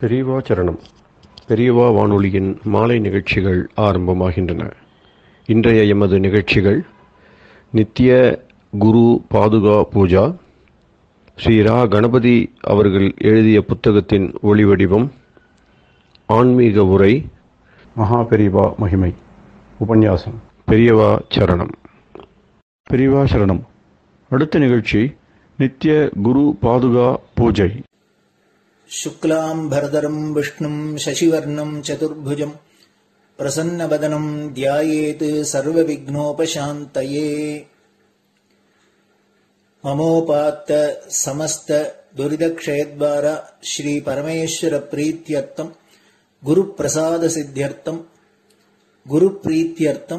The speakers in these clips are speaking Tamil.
பெரியவா சரணம். பெரியவா வானொலியின் மாலை நிகழ்ச்சிகள் ஆரம்பமாகின்றன. இன்றைய எமது நிகழ்ச்சிகள் நித்திய குரு பாதுகா பூஜா, ஸ்ரீ ரா கணபதி அவர்கள் எழுதிய புத்தகத்தின் ஒளிவடிவம், ஆன்மீக உரை, மகா பெரியவா மகிமை, உபன்யாசம். பெரியவா சரணம். பெரியவா சரணம். அடுத்த நிகழ்ச்சி நித்திய குரு பாதுகா பூஜை. शुक्लाम्बरधरं विष्णुं शशिवर्णं चतुर्भुजं प्रसन्नवदनं ध्यायेत् सर्वविघ्नोपशान्तये। ममोपात्त समस्त दुरितक्षयद्वार श्री परमेश्वर प्रीत्यर्थं गुरुप्रसाद सिद्ध्यर्थं गुरुप्रीत्यर्थं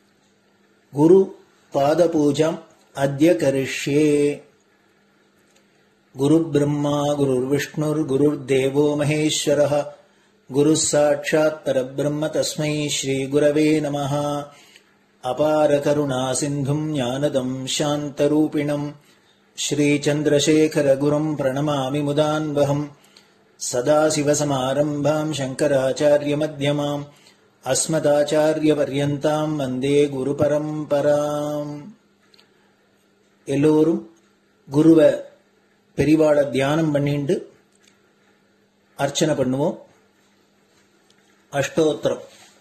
गुरुपादपूजाम् अद्य करिष्ये। गुरुर्ब्रह्मा गुरुर्विष्णुर्गुरुर्देवो महेश्वरः गुरुः साक्षात् परब्रह्म तस्मै श्रीगुरवे नमः। अपारकरुणा सिन्धुं ज्ञानदं शान्तरूपिणं श्रीचन्द्रशेखरगुरुं प्रणमामि मुदान्वहम्। सदाशिवसमारम्भां शङ्कराचार्यमध्यमाम् अस्मदाचार्यपर्यन्तां वन्दे गुरुपरम्पराम्। எல்லோரும் குருவ பெரிவாள தியானம் பண்ணிண்டு அர்ச்சனை பண்ணுவோம். அஷ்டோத்திரம்.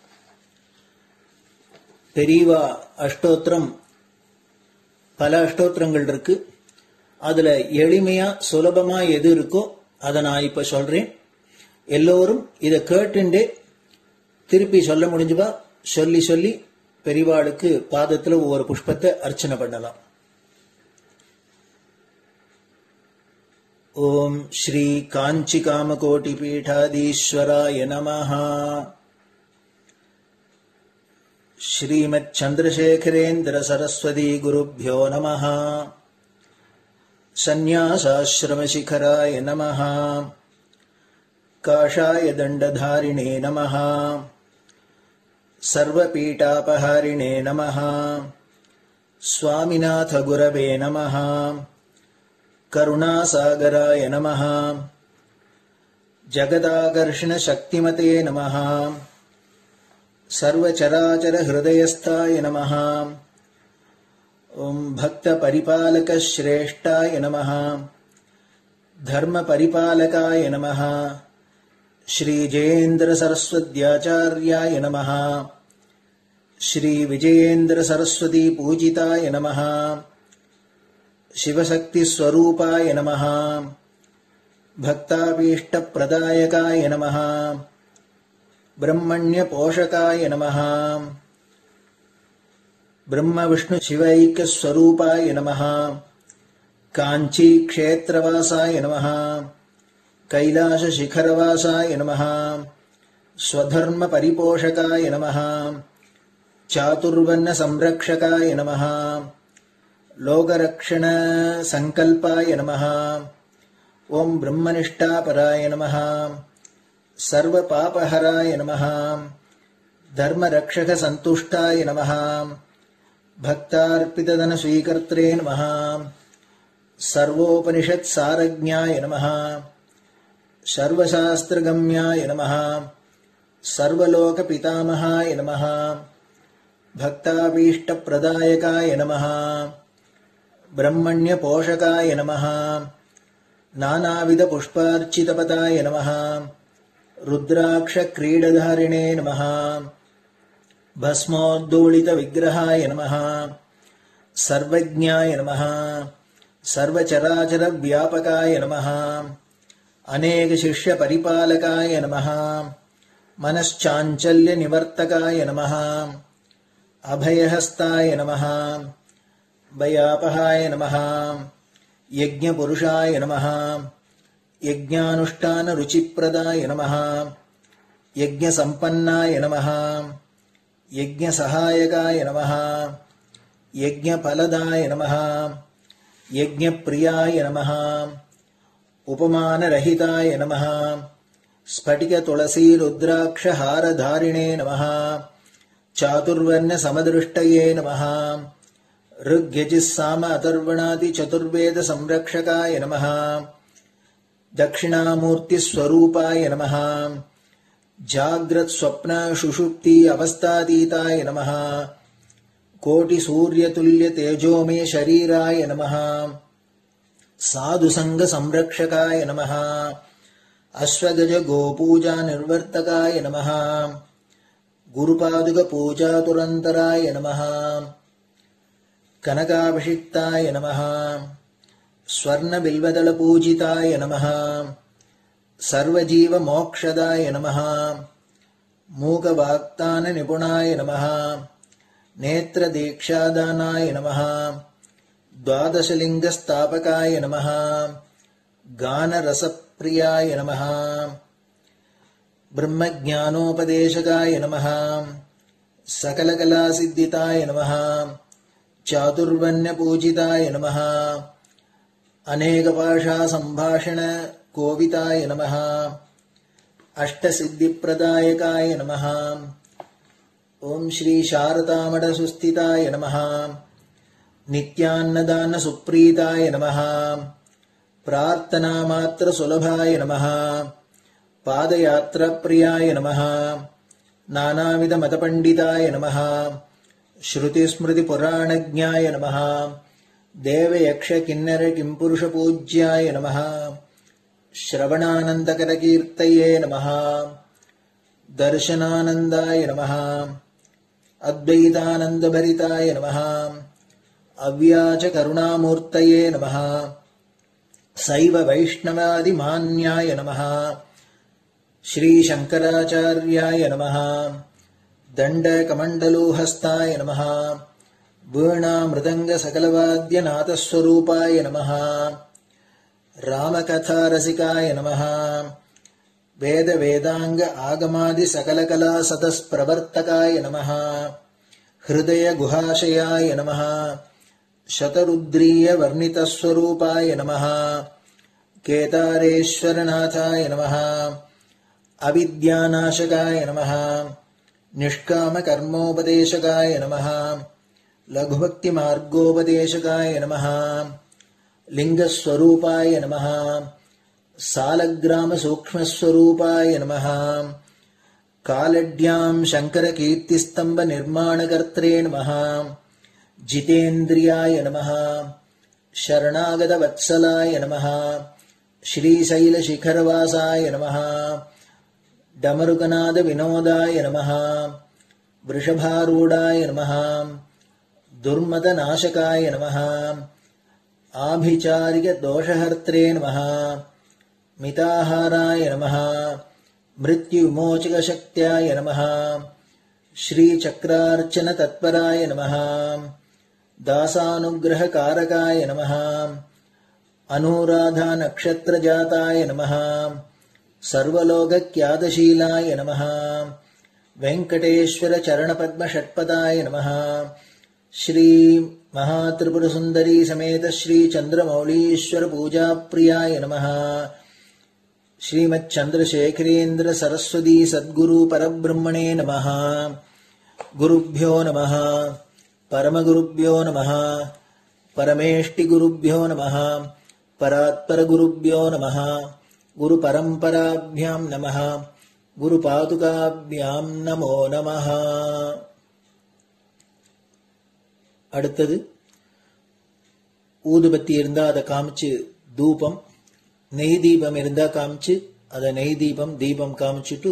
பெரியவா அஷ்டோத்திரம் பல அஷ்டோத்திரங்கள் இருக்கு. அதுல எளிமையா சுலபமா எது இருக்கோ அதை நான் இப்ப சொல்றேன். எல்லோரும் இதை கேட்டுண்டே திருப்பி சொல்ல முடிஞ்சுபா சொல்லி சொல்லி பெரிவாளுக்கு பாதத்துல ஒவ்வொரு புஷ்பத்தை அர்ச்சனை பண்ணலாம். ओम श्री कांची कामकोटि पीठाधीश्वराय नमः। श्रीमत् चंद्रशेखरेन्द्र सरस्वती गुरुभ्यो नमः। संन्यासाश्रम शिखराय नमः। काषाय दंडधारिणे नमः। सर्वपीठापहारिणे नमः। स्वामिनाथ गुरवे नमः। करुणासागराय नमः। जगदाकर्षण शक्तिमते नमः। सर्वचराचर हृदयस्थाय नमः। ओम भक्त परिपालक श्रेष्ठाय नमः। धर्म परिपालकाय नमः। श्री जयेन्द्र सरस्वत्याचार्याय नमः। श्री विजयेन्द्र सरस्वती पूजिताय नमः। शिवशक्ति स्वरूपाय नमः। भक्ताभीष्ट प्रदायकाय नमः। ब्रह्मण्य पोषकाय नमः। ब्रह्म विष्णु शिवैक्य स्वरूपाय नमः। कांची क्षेत्रवासाय नमः। कैलाश शिखरवासाय नमः। स्वधर्म परिपोषकाय नमः। चातुर्वर्ण संरक्षकाय नमः। लोकरक्षण संकल्पाय नमः। ओम ब्रह्मनिष्ठापराय नमः। सर्वपापहराय नमः। धर्मरक्षक संतुष्टाय नमः। भक्तार्पितधन स्वीकर्त्रे नमः। सर्वोपनिषत् सारज्ञाय नमः। सर्वशास्त्रगम्याय नमः। सर्वलोक पितामहाय नमः। भक्ताभीष्ट प्रदायकाय नमः। ब्रह्मण्य पोषकाय नमः। नानाविध पुष्पार्चितपदाय नमः। रुद्राक्ष क्रीडधारिणे नमः। भस्मोद्दोलित विग्रहाय नमः। सर्वज्ञाय नमः। सर्वचराचर व्यापकाय नमः। अनेक शिष्य परिपालकाय नमः। मनश्चाञ्चल्य निवर्तकाय नमः। अभयहस्ताय नमः। भयापहाय नमः। यज्ञपुरुषाय नमः। यज्ञानुष्ठान रुचिप्रदाय नमः। यज्ञसम्पन्नाय नमः। यज्ञसहायकाय नमः। यज्ञफलदाय नमः। यज्ञप्रियाय नमः। उपमानरहिताय नमः। स्फटिक तुलसी रुद्राक्ष हारधारिणे नमः। चातुर्वर्ण समदृष्टये नमः। ऋग्यजुस्साम अथर्वणादि चतुर्वेद संरक्षकाय नमः। दक्षिणामूर्ति स्वरूपाय नमः जाग्रत स्वप्न सुषुप्ति अवस्थातीताय नमः कोटि सूर्यतुल्य तेजोमय शरीराय नमः साधु संग संरक्षकाय नमः अश्वगज गोपूजा निर्वर्तकाय नमः गुरुपादुक पूजा तुरंतराय नमः कनकाभिषिक्ताय नमः स्वर्ण बिल्वदल पूजिताय नमः सर्वजीव मोक्षदाय नमः मूकवाक्तान निपुणाय नमः नेत्र दीक्षादानाय नमः द्वादशलिंग स्थापकाय नमः गान रसप्रियाय नमः ब्रह्मज्ञानोपदेशकाय नमः सकलकलासिद्धिताय नमः चातुर्वण्य पूजिताय नमः अनेकभाषा संभाषण कोविताय नमः अष्टसिद्धिप्रदायकाय नमः ओम श्री शारदामठ सुस्थिताय नमः नित्यान्नदान सुप्रीताय नमः प्रार्थना मात्र सुलभाय नमः पादयात्रा प्रियाय नमः नानाविध मतपंडिताय नमः श्रुति स्मृति पुराणज्ञाय नमः देव यक्ष किन्नर किंपुरुष पूज्याय नमः श्रवणानंदकर कीर्तये नमः दर्शनानंदाय नमः अद्वैतानंद भरिताय नमः अव्याच करुणामूर्तये नमः शैव वैष्णवादि मान्याय नमः श्री शंकराचार्याय नमः दंड कमंडलूहस्ताय नमः वीणा मृदंग सकलवाद्य नाथस्वरूपाय नमः रामकथा रसिकाय नमः वेद वेदांग आगमादि सकलकला सतस्प्रवर्तकाय नमः हृदय गुहाशयाय नमः शतरुद्रीय वर्णितस्वरूपाय नमः केदारेश्वरनाथाय नमः अविद्यानाशकाय नमः निष्काम कर्मोपदेशकाय नमः लघुभक्ति मार्गोपदेशकाय नमः लिंगस्वरूपाय नमः सालग्राम सूक्ष्मस्वरूपाय नमः कालड्यां शंकर कीर्तिस्तंभ निर्माणकर्त्रे नमः जितेन्द्रियाय नमः शरणागत वत्सलाय नमः श्रीशैल शिखरवासाय नमः डमरुकनाद विनोदाय नमः वृषभारूढ़ाय नमः दुर्मद नाशकाय नमः आभिचारिक दोषहर्त्रे नमः मिताहाराय नमः मृत्युविमोचक शक्त्याय नमः श्रीचक्रार्चन तत्पराय नमः दासानुग्रह कारकाय नमः अनुराधा नक्षत्र जाताय नमः सर्वलोकक्यादशीलाय नमः वेंकटेश्वर चरण पद्म षट्पदाय नमः श्री महात्रिपुर सुंदरी समेत श्री चंद्रमौलीश्वर पूजा प्रियाय नमः श्रीमच्चंद्रशेखरेन्द्र सरस्वती सद्गुरु परब्रह्मणे नमः गुरुभ्यो नमः परमगुरुभ्यो नमः परमेष्टिगुरुभ्यो नमः परात्परगुरुभ्यो नमः गुरुपरंपराभ्यां नमः गुरुपादुकाभ्यां नमो नमः அடுத்தது ஊதுபத்தி இருந்தா அதை காமிச்சு தூபம் நெய் தீபம் இருந்தா காமிச்சு அதை நெய் தீபம் தீபம் காமிச்சுட்டு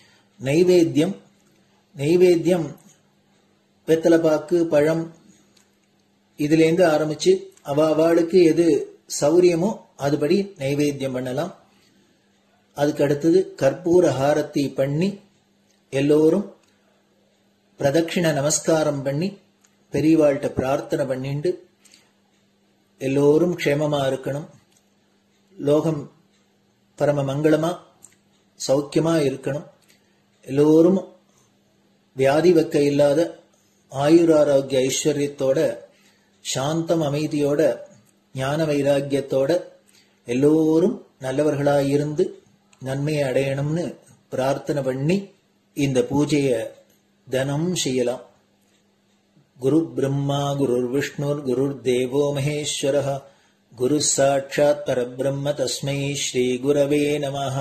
நெய்வேத்தியம் வெத்தலைப்பாக்கு பழம் இதுலேருந்து ஆரம்பிச்சு அவளுக்கு எது சௌரியமோ அதுபடி நைவேத்தியம் பண்ணலாம். அதுக்கு அடுத்தது கற்பூர ஹாரத்தி பண்ணி எல்லோரும் பிரதட்சிண நமஸ்காரம் பண்ணி பெரியவாள்கிட்ட பிரார்த்தனை பண்ணிண்டு எல்லோரும் க்ஷேமமா இருக்கணும், லோகம் பரம மங்களமா சௌக்கியமா இருக்கணும், எல்லோரும் வியாதி வெக்க இல்லாத ஆயுராரோக்கிய ஐஸ்வர்யத்தோட சாந்தம் அமைதியோட ஞான வைராக்கியத்தோட எல்லோரும் நல்லவர்களாயிருந்து நன்மையை அடையணும்னு பிரார்த்தனை பண்ணி இந்த பூஜையை தினம் செய்யலாம். குரு பிரம்மா குரு விஷ்ணுர் குரு தேவோ மகேஸ்வரः गुरुः साक्षात् परब्रह्म तस्मै श्रीगुरवे नमः।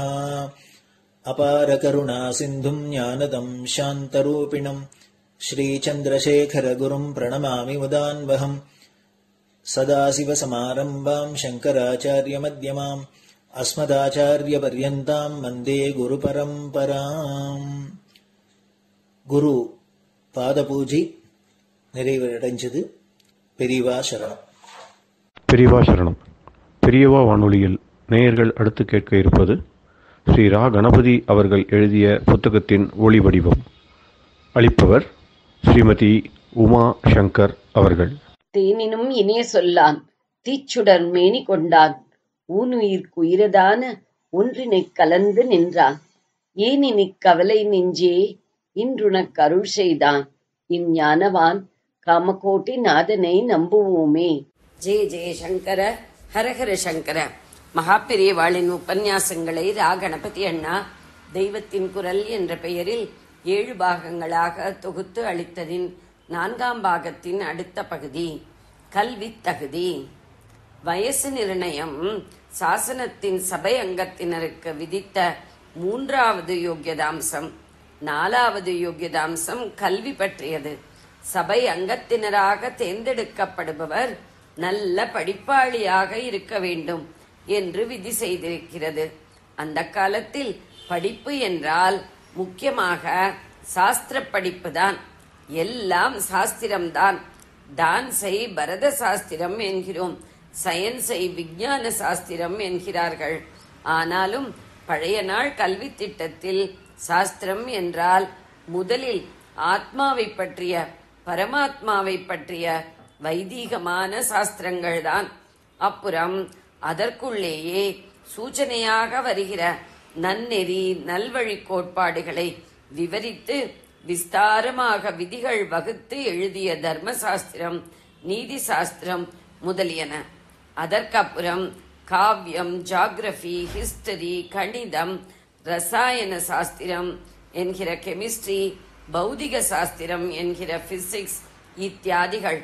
अपारकरुणासिन्धुम् ज्ञानदम् शान्तरूपिणम् श्रीचन्द्रशेखरगुरुम् प्रणमामि मुदान्वहम्। सदाशिवसमारम्भाम् शङ्कराचार्यमध्यमाम् अस्मदाचार्यपर्यन्ताम् वन्दे गुरुपरम्पराम्. குரு பாதபூஜை நிறைவடைஞ்சது. பெரியவா சரணம். பெரியவா சரணம். பெரியவா வானொலியில் நேயர்கள் அடுத்து கேட்க இருப்பது ஸ்ரீ ரா கணபதி அவர்கள் எழுதிய புத்தகத்தின் ஒளி வடிவம். அளிப்பவர் ஸ்ரீமதி உமா சங்கர் அவர்கள். தேனினும் இனிய சொல்லான் தீச்சுடர் மேனி கொண்டான் ஊனுயிர்க்கு உயிரதான ஒன்றினைக் கலந்து நின்றான் ஏனினிக் கவலை நெஞ்சே இன்றுனக் அருள் செய்தான் இஞ்ஞானவான் காமகோட்டி நாதனை நம்புவோமே. ஜெய ஜெய சங்கர, ஹரஹர சங்கர. மகாபெரியவாளின் உபன்யாசங்களை ரா கணபதி அண்ணா தெய்வத்தின் குரல் என்ற பெயரில் 7 பாகங்களாக தொகுத்து அளித்ததின் 4ஆம் பாகத்தின் அடுத்த பகுதி கல்வி தகுதி. வயசு நிர்ணயம் சாசனத்தின் சபை அங்கத்தினருக்கு விதித்த 3வது யோக்கியதாம்சம். 4வது யோக்கியதாம்சம் கல்வி பற்றியது. சபை அங்கத்தினராக தேர்ந்தெடுக்கப்படுபவர் நல்ல படிப்பாளியாக இருக்க வேண்டும் என்று விதி செய்திருக்கிறது. அந்த காலத்தில் படிப்பு என்றால் முக்கியமாக சாஸ்திர படிப்பு தான். எல்லாம் சாஸ்திரம்தான். டான்ஸை பரத சாஸ்திரம் என்கிறோம், சயின்ஸை விஞ்ஞான சாஸ்திரம் என்கிறார்கள். ஆனாலும் பழைய நாள் கல்வி திட்டத்தில் சாஸ்திரம் என்றால் முதலில் ஆத்மாவை பற்றிய, பரமாத்மாவை பற்றிய வைதீகமான சாஸ்திரங்கள் தான். அப்புறம் அதற்குள்ளேயே சூச்சனையாக வருகிற நன்னெறி நல்வழி கோட்பாடுகளை விவரித்து விஸ்தாரமாக விதிகள் வகுத்து எழுதிய தர்மசாஸ்திரம், நீதி சாஸ்திரம் முதலியன. அதற்கப்புறம் காவியம், ஜியாகிரபி, ஹிஸ்டரி, கணிதம், ரசாயன சாஸ்திரம் என்கிற கெமிஸ்ட்ரி, பௌதிக சாஸ்திரம் என்கிற பிசிக்ஸ் இத்தியாதிகள்.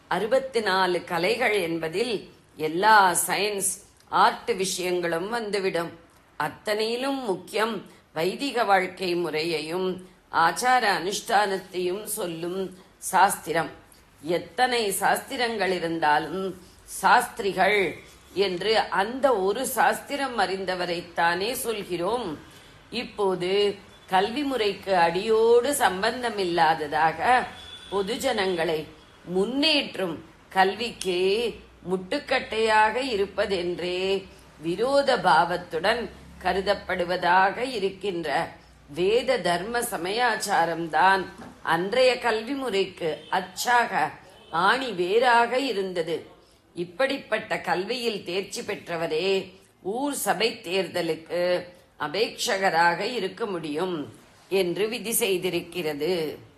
64 கலைகள் என்பதில் எல்லா சயின்ஸ், ஆர்ட் விஷயங்களும் வந்துவிடும். அத்தனையிலும் முக்கியம் வைதிக வாழ்க்கை முறையையும் ஆச்சார அனுஷ்டானத்தையும் சொல்லும் சாஸ்திரம். எத்தனை சாஸ்திரங்கள் இருந்தாலும் சாஸ்திரிகள் என்று அந்த ஒரு சாஸ்திரம் அறிந்தவரைத்தானே சொல்கிறோம். இப்போது கல்வி முறைக்கு அடியோடு சம்பந்தமில்லாததாக பொதுஜனங்களை முன்னேற்றும் கல்விக்கு முட்டுக்கட்டையாக இருப்பதென்றே விரோத பாவத்துடன் கருதப்படுவதாக இருக்கின்ற வேத தர்ம சமயாச்சாரம்தான் அன்றைய கல்வி முறைக்கு அச்சாக ஆணி வேறாக இருந்தது. இப்படிப்பட்ட கல்வியில் தேர்ச்சி பெற்றவரே ஊர் சபை தேர்தலுக்கு அபேட்சகராக இருக்க முடியும் என்று விதி செய்திருக்கிறது.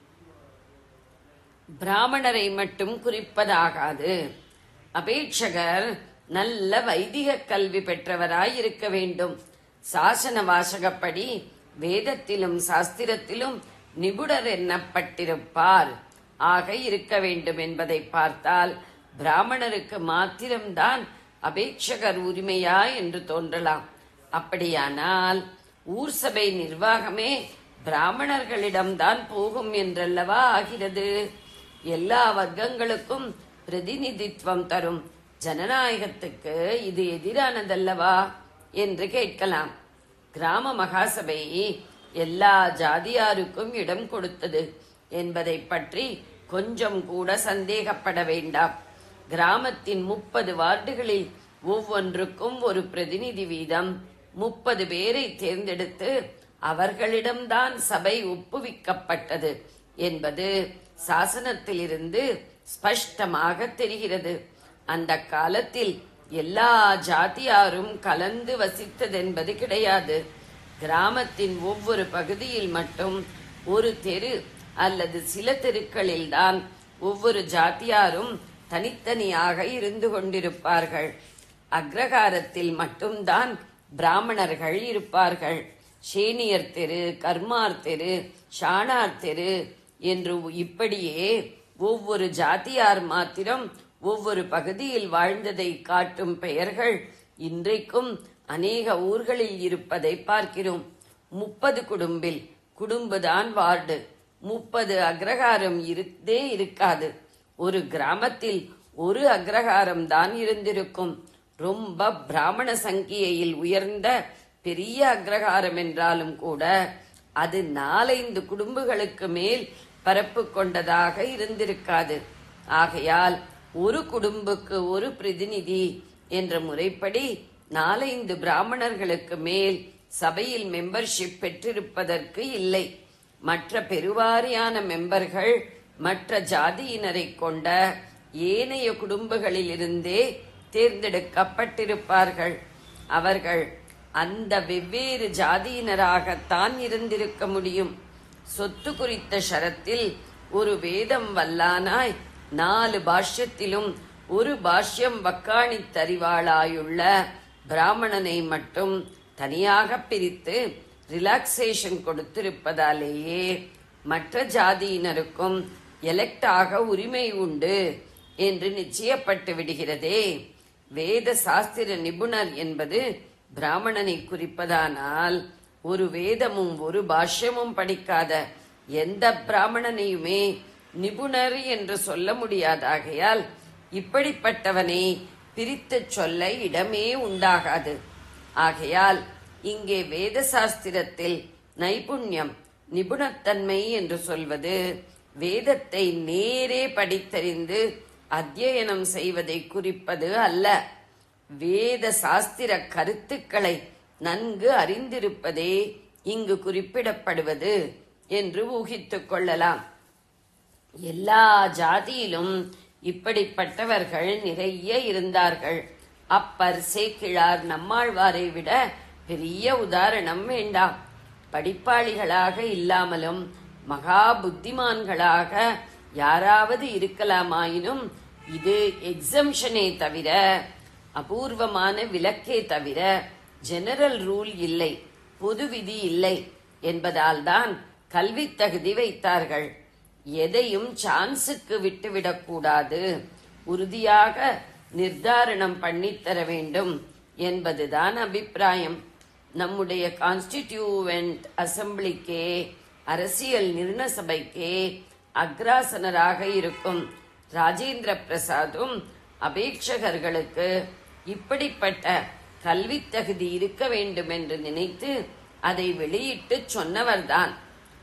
பிராமணரை மட்டும் குறிப்பதாகாது. அபேட்சகர் நல்ல வைதிக கல்வி பெற்றவராய் இருக்க வேண்டும். சாசன வாசகப்படி வேதத்திலும் சாஸ்திரத்திலும் நிபுணர் எண்ணப்பட்டிருப்பார் ஆக இருக்க வேண்டும் என்பதை பார்த்தால் பிராமணருக்கு மாத்திரம்தான் அபேட்சகர் உரிமையா என்று தோன்றலாம். அப்படியானால் ஊர் சபை நிர்வாகமே பிராமணர்களிடம்தான் போகும் என்றல்லவா ஆகிறது. எல்லா வர்க்கங்களுக்கும் பிரதிநிதித்துவம் தரும் ஜனநாயகத்துக்கு இது எதிரானதல்லவா என்று கேட்கலாம். கிராம மகாசபை எல்லா ஜாதியாருக்கும் இடம் கொடுத்தது என்பதை பற்றி கொஞ்சம் கூட சந்தேகப்பட வேண்டாம். கிராமத்தின் 30 வார்டுகளில் ஒவ்வொன்றுக்கும் ஒரு பிரதிநிதி வீதம் 30 பேரை தேர்ந்தெடுத்து அவர்களிடம்தான் சபை ஒப்புவிக்கப்பட்டது என்பது சாசனத்திலிருந்து ஸ்பஷ்டமாக தெரிகிறது. அந்த காலத்தில் எல்லா ஜாதியாரும் கலந்து வசித்ததென்பது கிடையாது. கிராமத்தின் ஒவ்வொரு பகுதியில் மட்டும் ஒரு தெரு அல்லது சில தெருக்களில்தான் ஒவ்வொரு ஜாதியாரும் தனித்தனியாக இருந்து கொண்டிருப்பார்கள். அக்ரகாரத்தில் மட்டும்தான் பிராமணர்கள் இருப்பார்கள். சேனியர் தெரு, கர்மார் தெரு, ஷானார் தெரு என்று இப்படியே ஒவ்வொரு ஜாதியார் மாத்திரம் ஒவ்வொரு பகுதியில் வாழ்ந்ததை காட்டும் பெயர்கள் இன்றைக்கும் அநேக ஊர்களில் இருப்பதை பார்க்கிறோம். 30 குடும்பில் குடும்பதான் வார்டு, 30 அக்ரஹாரம் இருக்காது. ஒரு கிராமத்தில் ஒரு அக்ரஹாரம் தான் இருந்திருக்கும். ரொம்ப பிராமண சங்கியையில் உயர்ந்த பெரிய அக்ரஹாரம் என்றாலும் கூட அது 4-5 குடும்பங்களுக்கு மேல் பரப்பு கொண்டதாக இருந்திருக்காது. ஆகையால் ஒரு குடும்பக்கு ஒரு பிரதிநிதி என்ற முறைப்படி 4-5 பிராமணர்களுக்கு மேல் சபையில் மெம்பர்ஷிப் பெற்றிருப்பதற்கு இல்லை. மற்ற பெருவாரியான மெம்பர்கள் மற்ற ஜாதியினரை கொண்ட ஏனைய குடும்பங்களிலிருந்தே தேர்ந்தெடுக்கப்பட்டிருப்பார்கள். அவர்கள் அந்த வெவ்வேறு ஜாதியினராகத்தான் இருந்திருக்க முடியும். சொத்து குறித்த ஷரத்தில் ஒரு வேதம் வல்லானாய் 4 பாஷ்யத்திலும் ஒரு பாஷ்யம் வக்காணித்தறிவாளாயுள்ள பிராமணனை மட்டும் தனியாக பிரித்து ரிலாக்ஸேஷன் கொடுத்திருப்பதாலேயே மற்ற ஜாதியினருக்கும் எலெக்ட் ஆக உரிமை உண்டு என்று நிச்சயப்பட்டு விடுகிறதே. வேத சாஸ்திர நிபுணர் என்பது பிராமணனை குறிப்பதானால் ஒரு வேதமும் ஒரு பாஷ்யமும் படிக்காத எந்த பிராமணனையுமே நிபுணர் என்று சொல்ல முடியாதாகையால் இப்படிப்பட்டவனை பிரித்து சொல்ல இடமே உண்டாகாது. ஆகையால் இங்கே வேத சாஸ்திரத்தில் நைபுண்யம், நிபுணத்தன்மை என்று சொல்வது வேதத்தை நேரே படித்தறிந்து அத்தியனம் செய்வதை குறிப்பது அல்ல. வேத சாஸ்திர கருத்துக்களை நன்கு அறிந்திருப்பதே இங்கு குறிப்பிடப்படுவது என்று ஊகித்துக் கொள்ளலாம். எல்லா ஜாதியிலும் இப்படிப்பட்டவர்கள் நிறைய இருந்தார்கள். அப்பர், சேக்கிழார், நம்மாழ்வாரை விட பெரிய உதாரணம் வேண்டாம். படிப்பாளிகளாக இல்லாமலும் மகா புத்திமான்களாக யாராவது இருக்கலாமாயினும் இது எக்ஸம்ஷனே தவிர, அபூர்வமான விலக்கே தவிர ஜெனரல் ரூல் இல்லை, பொது விதி இல்லை என்பதால் தான் கல்வி தகுதி வைத்தார்கள். எதையும் சான்ஸுக்கு விட்டுவிடக்கூடாது, உறுதியாக நிர்தாரணம் பண்ணித்தர வேண்டும் என்பதுதான் அபிப்பிராயம். நம்முடைய கான்ஸ்டிடியூவன்ட் அசம்பிளிக்கே, அரசியல் நிர்ணய சபைக்கே அக்ராசனராக இருக்கும் ராஜேந்திர பிரசாதும் அபேட்சகர்களுக்கு இப்படிப்பட்ட கல்வி தகுதி இருக்க வேண்டும் என்று நினைத்து அதை வெளியிட்டு சொன்னவர்தான்.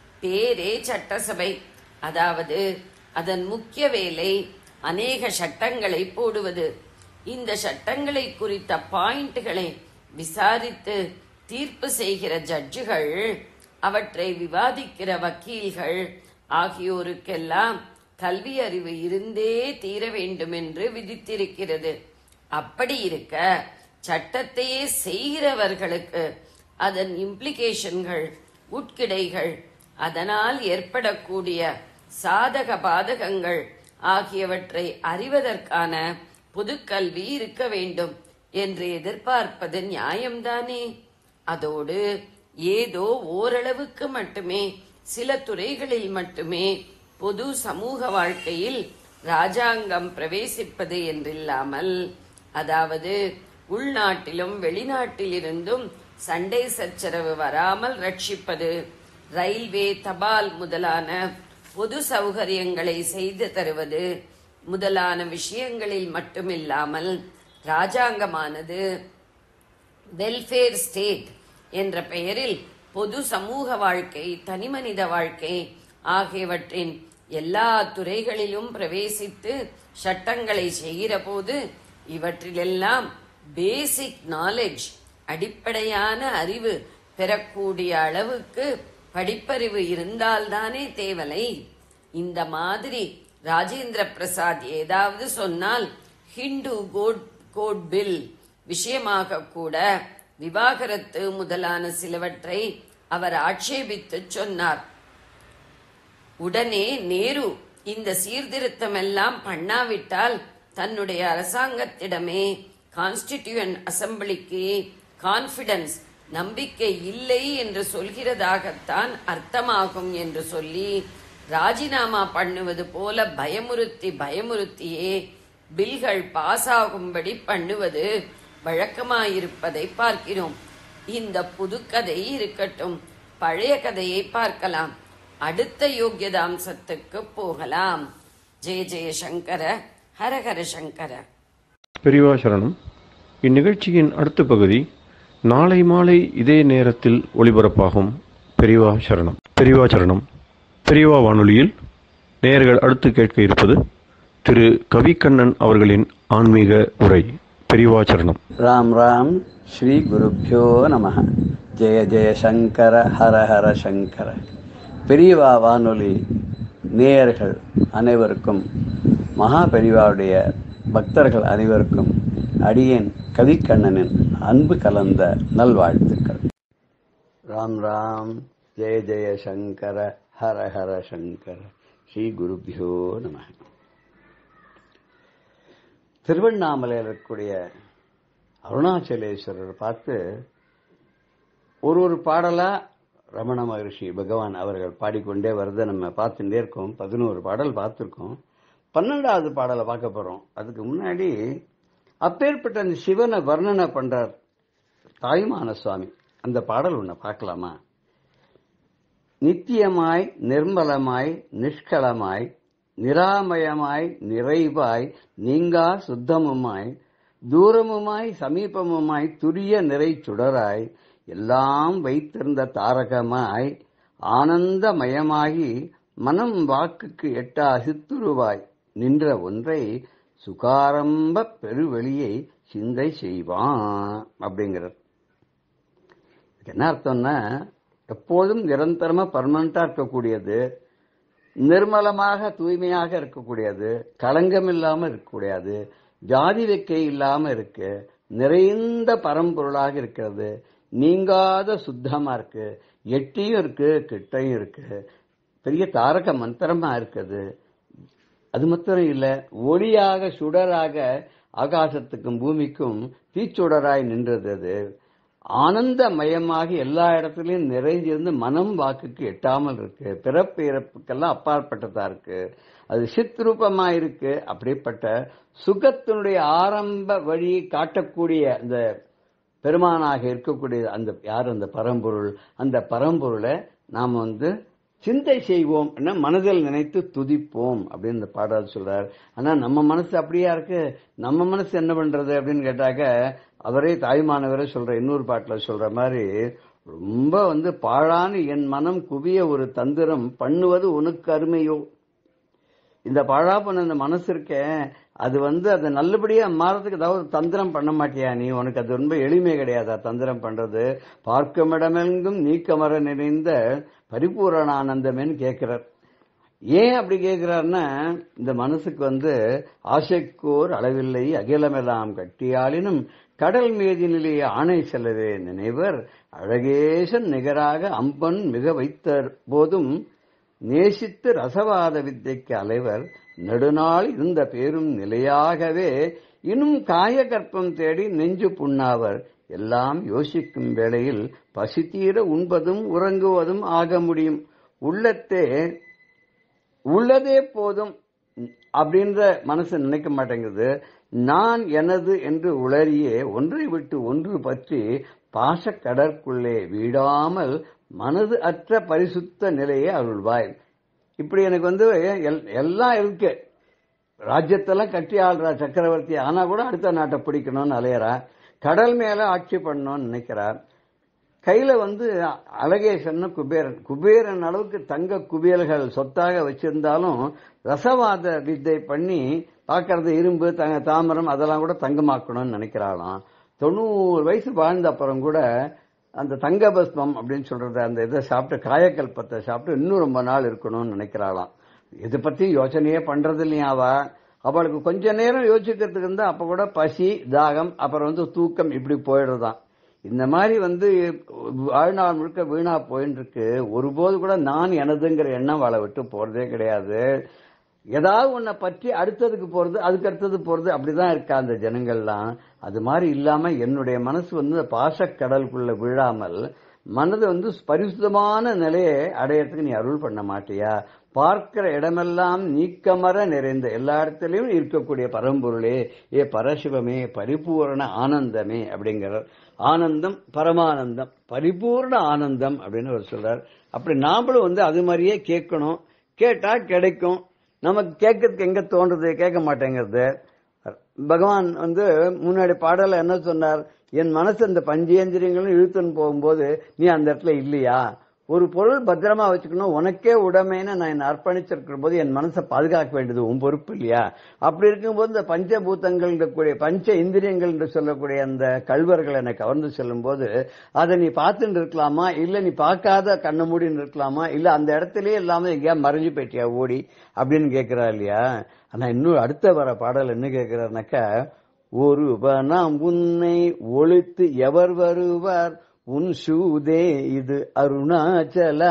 பேரே சட்டசபை, அதாவது அதன் முக்கிய வேலை அநேக சட்டங்களை போடுவது. இந்த சட்டங்களை குறித்த பாயிண்ட்களை விசாரித்து தீர்ப்பு செய்கிற ஜட்ஜுகள், அவற்றை விவாதிக்கிற வக்கீல்கள் ஆகியோருக்கெல்லாம் கல்வி அறிவு இருந்தே தீர வேண்டும் என்று விதித்திருக்கிறது. அப்படி இருக்க சட்டத்தையே செய்கிறவர்களுக்கு அதன் இம்ப்ளிகேஷன்கள், உட்கிடைகள், அதனால் ஏற்படக்கூடிய சாதக பாதகங்கள் ஆகியவற்றை அறிவதற்கான பொதுக்கல்வி இருக்க வேண்டும் என்று எதிர்பார்ப்பது நியாயம்தானே. அதோடு ஏதோ ஓரளவுக்கு மட்டுமே, சில துறைகளில் மட்டுமே பொது சமூக வாழ்க்கையில் ராஜாங்கம் பிரவேசிப்பது என்றில்லாமல், அதாவது உள்நாட்டிலும் வெளிநாட்டிலிருந்தும் சண்டை சச்சரவு வராமல் ரட்சிப்பது, ரயில்வே, தபால் முதலான பொது சௌகரியங்களை செய்து தருவது முதலான விஷயங்களில் மட்டுமில்லாமல் ராஜாங்கமானது வெல்ஃபேர் ஸ்டேட் என்ற பெயரில் பொது சமூக வாழ்க்கை, தனிமனித வாழ்க்கை ஆகியவற்றின் எல்லா துறைகளிலும் பிரவேசித்து சட்டங்களை செய்கிற போது இவற்றிலெல்லாம் பேசிக் நாலேஜ், அடிப்படையான அறிவு பெறக்கூடிய அளவுக்கு படிப்பறிவு இருந்தால்தானே தேவலை. இந்த மாதிரி ராஜேந்திர பிரசாத் ஏதாவது சொன்னால் ஹிந்து கோட் பில் விஷயமாக கூட விவாகரத்து முதலான சிலவற்றை அவர் ஆட்சேபித்து சொன்னார். உடனே நேரு இந்த சீர்திருத்தம் எல்லாம் பண்ணாவிட்டால் தன்னுடைய அரசாங்கத்திடமே கான்ஸ்டிடியூயன்ட் அசம்பிளிக்கு கான்பிடன்ஸ், நம்பிக்கை இல்லை என்று சொல்கிறதாகத்தான் அர்த்தமாகும் என்று சொல்லி ராஜினாமா பண்ணுவது போல பயமுறுத்தியே பில்கள் பாஸ் ஆகும்படி பண்ணுவது வழக்கமாயிருப்பதை பார்க்கிறோம். இந்த புதுக்கதை இருக்கட்டும், பழைய கதையை பார்க்கலாம். அடுத்த யோகியதாம்சத்துக்கு போகலாம். ஜெய ஜெய சங்கர, ஹரஹர சங்கர. பெரியவா சரணம். இந்நிகழ்ச்சியின் அடுத்த பகுதி நாளை மாலை இதே நேரத்தில் ஒளிபரப்பாகும். பெரியவா சரணம். பெரியவா சரணம். பெரியவா வானொலியில் நேயர்கள் அடுத்து கேட்க இருப்பது திரு கவிக்கண்ணன் அவர்களின் ஆன்மீக உரை. பெரியவா சரணம். ராம் ராம். ஸ்ரீ குருப்யோ நம. ஜெய ஜெய சங்கர, ஹர ஹர சங்கர. பெரியவா வானொலி நேயர்கள் அனைவருக்கும், மகா பெரியவாவுடைய பக்தர்கள் அனைவருக்கும் அடியேன் கவிக்கண்ணனின் அன்பு கலந்த நல்வாழ்த்துக்கள். ராம் ராம். ஜெய ஜெய சங்கர, ஹர ஹர சங்கர. ஸ்ரீ குருப்யோ நம. திருவண்ணாமலையில் இருக்கக்கூடிய அருணாச்சலேஸ்வரர் பார்த்து ஒரு பாடலா ரமண மகரிஷி பகவான் அவர்கள் பாடிக்கொண்டே வருது. நம்ம பார்த்துட்டே இருக்கோம். 11 பாடல் பார்த்துருக்கோம். 12வது பாடலை பார்க்க போறோம். அதுக்கு முன்னாடி அப்பேற்பட்ட அந்த சிவனை வர்ணனை பண்றார் தாயுமான சுவாமி. அந்த பாடல் ஒண்ணு பார்க்கலாமா? நித்தியமாய், நிர்மலமாய், நிஷ்களமாய், நிராமயமாய், நிறைவாய், நீங்கா சுத்தமுமாய், தூரமுமாய், சமீபமுமாய், துரிய நிறை சுடராய், எல்லாம் வைத்திருந்த தாரகமாய், ஆனந்தமயமாகி மனம் வாக்குக்கு எட்டா சித்துருவாய் நின்ற ஒன்றை சுகாரம்ப பெருவெளியை சிந்தை செய்வான் அப்படிங்கிறார். என்ன அர்த்தம்னா, எப்போதும் நிரந்தரமா பர்மனண்டா இருக்கக்கூடியது, நிர்மலமாக தூய்மையாக இருக்கக்கூடியது, களங்கம் இல்லாம இருக்கக்கூடியது, ஜாதி வெக்கை இல்லாம இருக்கு, நிறைந்த பரம்பொருளாக இருக்கிறது, நீங்காத சுத்தமா இருக்கு, எட்டியும் இருக்கு, கிட்டையும் இருக்கு, பெரிய தாரக மந்திரமா இருக்குது. அது மாத்திரம் இல்ல, ஒளியாக சுடராக ஆகாசத்துக்கும் பூமிக்கும் தீச்சுடராய் நின்றது. அது ஆனந்தமயமாகி எல்லா இடத்துலயும் நிறைஞ்சிருந்து மனம் வாக்குக்கு எட்டாமல் இருக்கு, பிறப்பு இறப்புக்கெல்லாம் அப்பாற்பட்டதா இருக்கு, அது சித்ரூபமா இருக்கு. அப்படிப்பட்ட சுகத்தினுடைய ஆரம்ப வழியை காட்டக்கூடிய அந்த பெருமானாக இருக்கக்கூடிய அந்த யார், அந்த பரம்பொருள். அந்த பரம்பொருளை நாம சிந்தை செய்வோம், மனதில் நினைத்து துதிப்போம் அப்படின்னு இந்த பாடல் சொல்றார். ஆனா நம்ம மனசு அப்படியா இருக்கு? நம்ம மனசு என்ன பண்றது அப்படின்னு கேட்டாக்க, அவரே தாய்மானவரே சொல்ற இன்னொரு பாட்டுல சொல்ற மாதிரி, ரொம்ப பாழான என் மனம் குவிய ஒரு தந்திரம் பண்ணுவது உனக்கு அருமையோ. இந்த பாழா பண்ண அந்த மனசு இருக்க, அது அது நல்லபடியா மாறதுக்கு ஏதாவது தந்திரம் பண்ண மாட்டியா நீ? உனக்கு அது ரொம்ப எளிமை கிடையாதா தந்திரம் பண்றது? பார்க்குமிடமெங்கும் நீக்கமர நிறைந்த பரிபூரணானந்தமேன்னு கேட்கிறார். ஏன் அப்படி கேட்கிறார்னா, இந்த மனசுக்கு ஆசைக்கோர் அளவில்லை அகிலமெல்லாம் கட்டியாலினும் கடல் மீதினிலே ஆணை செல்லவே நினைவர் அழகேசன் நிகராக அம்பன் மிக வைத்த போதும் நேசித்து ரசவாத வித்தைக்கு அலைவர் நெடுநாள் இருந்த பேரும் நிலையாகவே இன்னும் காயகற்பம் தேடி நெஞ்சு புண்ணாவர் எல்லாம் யோசிக்கும் வேளையில் பசி தீர உண்பதும் உறங்குவதும் ஆக முடியும் உள்ளதே போதும் அப்படின்ற மனசு நினைக்க மாட்டேங்குது. நான் எனது என்று உளறியே ஒன்றை விட்டு ஒன்று பற்றி பாசக்கடற்குள்ளே வீடாமல் மனது அற்ற பரிசுத்த நிலையை அருள்வாய். இப்படி எனக்கு எல்லாம் இருக்கு, ராஜ்யத்தெல்லாம் கட்டி ஆள்றா சக்கரவர்த்தி, ஆனா கூட அடுத்த நாட்டை பிடிக்கணும்னு அலையறா, கடல் மேல ஆட்சி பண்ணணும்னு நினைக்கிறார். கையில அழகேசன் குபேரன் அளவுக்கு தங்க குவியல்கள் சொத்தாக வச்சிருந்தாலும் ரசவாத வித்தை பண்ணி பாக்கிறது இரும்பு தாமரம் அதெல்லாம் கூட தங்கமாக்கணும்னு நினைக்கிறாளாம். 90 வயசு வாழ்ந்த அப்புறம் கூட அந்த தங்க பஸ்மம் அப்படின்னு சொல்றது அந்த இதை சாப்பிட்டு, காயக்கல்பத்தை சாப்பிட்டு இன்னும் ரொம்ப நாள் இருக்கணும்னு நினைக்கிறாளாம். இதை பத்தி யோசனையே பண்றது இல்லையாவா? அவளுக்கு கொஞ்ச நேரம் யோசிக்கிறதுக்கு இருந்தா அப்ப கூட பசி, தாகம், அப்புறம் தூக்கம் இப்படி போயிடுறதான். இந்த மாதிரி வாழ்நாள் முழுக்க வீணா போயின்னு இருக்கு. ஒருபோது கூட நான் எனதுங்கிற எண்ணம் அவளை விட்டு போறதே கிடையாது. ஏதாவது ஒன்ன பற்றி அடுத்ததுக்கு போறது, அதுக்கு அடுத்தது போறது, அப்படிதான் இருக்கா அந்த ஜனங்கள்லாம். அது மாதிரி இல்லாம என்னுடைய மனசு பாசக்கடலுக்குள்ள விழாமல் மனது வந்து பரிசுத்தமான நிலையை அடையறதுக்கு நீ அருள் பண்ண மாட்டியா? பார்க்கிற இடமெல்லாம் நீக்கமர நிறைந்த எல்லா இடத்திலையும் இருக்கக்கூடிய பரம்பொருளே, ஏ பரசிவமே, பரிபூரண ஆனந்தமே அப்படிங்கிறார். ஆனந்தம் பரமானந்தம், பரிபூர்ண ஆனந்தம் அப்படின்னு அவர் சொல்றார். அப்படி நாமளும் வந்து அது மாதிரியே கேட்கணும். கேட்டா கிடைக்கும். நமக்கு கேட்கறதுக்கு எங்க தோன்றது? கேட்க மாட்டேங்கிறது. பகவான் வந்து முன்னாடி பாடல என்ன சொன்னார்? என் மனசு அந்த பஞ்சேந்திரியங்களும் இழுத்துன்னு போகும்போது நீ அந்த இடத்துல இல்லையா? ஒரு பொருள் பத்திரமா வச்சுக்கணும், உனக்கே உடமைன்னு நான் என்ன அர்ப்பணிச்சிருக்கிற போது என் மனசை பாதுகாக்க வேண்டியது உன் பொறுப்பு இல்லையா? அப்படி இருக்கும்போது இந்த பஞ்சபூதங்கள் கூடிய பஞ்ச இந்திரியங்கள் என்று சொல்லக்கூடிய அந்த கல்வர்கள் என்னை கவர்ந்து செல்லும் போது அதை நீ பார்த்துட்டு இருக்கலாமா, இல்ல நீ பார்க்காத கண்ண மூடின்னு இருக்கலாமா, இல்ல அந்த இடத்துலயே இல்லாம எங்கேயா மறைஞ்சு போயிட்டியா ஓடி அப்படின்னு கேட்கிறா இல்லையா? ஆனா இன்னும் அடுத்த வர பாடல் என்ன கேட்கிறாருனாக்கா, ஒருவனாம் உன்னை ஒழித்து எவர் வருவார் உன் சூதே இது அருணாச்சல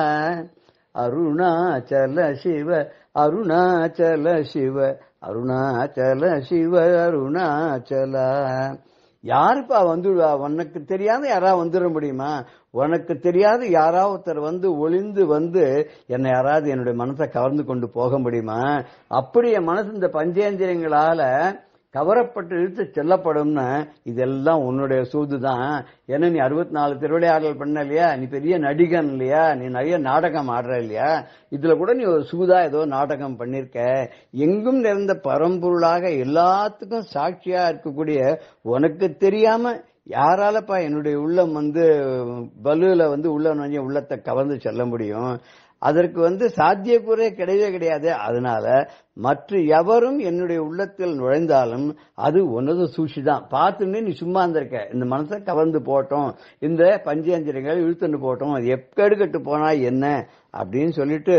அருணாச்சல சிவ அருணாச்சல சிவ அருணாச்சல சிவ அருணாச்சல. யாருப்பா வந்துடுவா? உனக்கு தெரியாத யாராவது வந்துட முடியுமா? உனக்கு தெரியாத யாராவது ஒருத்தர் வந்து ஒளிந்து வந்து என்னை யாராவது என்னுடைய மனசை கவர்ந்து கொண்டு போக முடியுமா? அப்படி என் மனசு இந்த பஞ்சேந்திரியங்களால கவரப்பட்டு இழுத்து செல்லப்படும்னு இதெல்லாம் உன்னுடைய சூதுதான். ஏன்னா நீ 64 திருவிளையாடல் பண்ண இல்லையா? நீ பெரிய நடிகன் இல்லையா? நீ நிறைய நாடகம் ஆடுற இல்லையா? இதுல கூட நீ ஒரு சூதா ஏதோ நாடகம் பண்ணிருக்க. எங்கும் நிறைந்த பரம்பொருளாக எல்லாத்துக்கும் சாட்சியா இருக்கக்கூடிய உனக்கு தெரியாம யாராலப்பா என்னுடைய உள்ளம் வந்து பலுல வந்து உள்ள நுழைஞ்ச உள்ளத்தை கவர்ந்து செல்ல முடியும்? அதற்கு வந்து சாத்தியக்கூறே கிடையவே கிடையாது. அதனால மற்ற எவரும் என்னுடைய உள்ளத்தில் நுழைந்தாலும் அது உனது சூழ்ச்சி தான். பார்த்துன்னு நீ சும்மா இருந்திருக்க. இந்த மனசை கவர்ந்து போட்டோம், இந்த பஞ்சேந்திரியங்கள் இழுத்துட்டு போட்டோம், அது எப்பெடுக்கட்டு போனா என்ன அப்படின்னு சொல்லிட்டு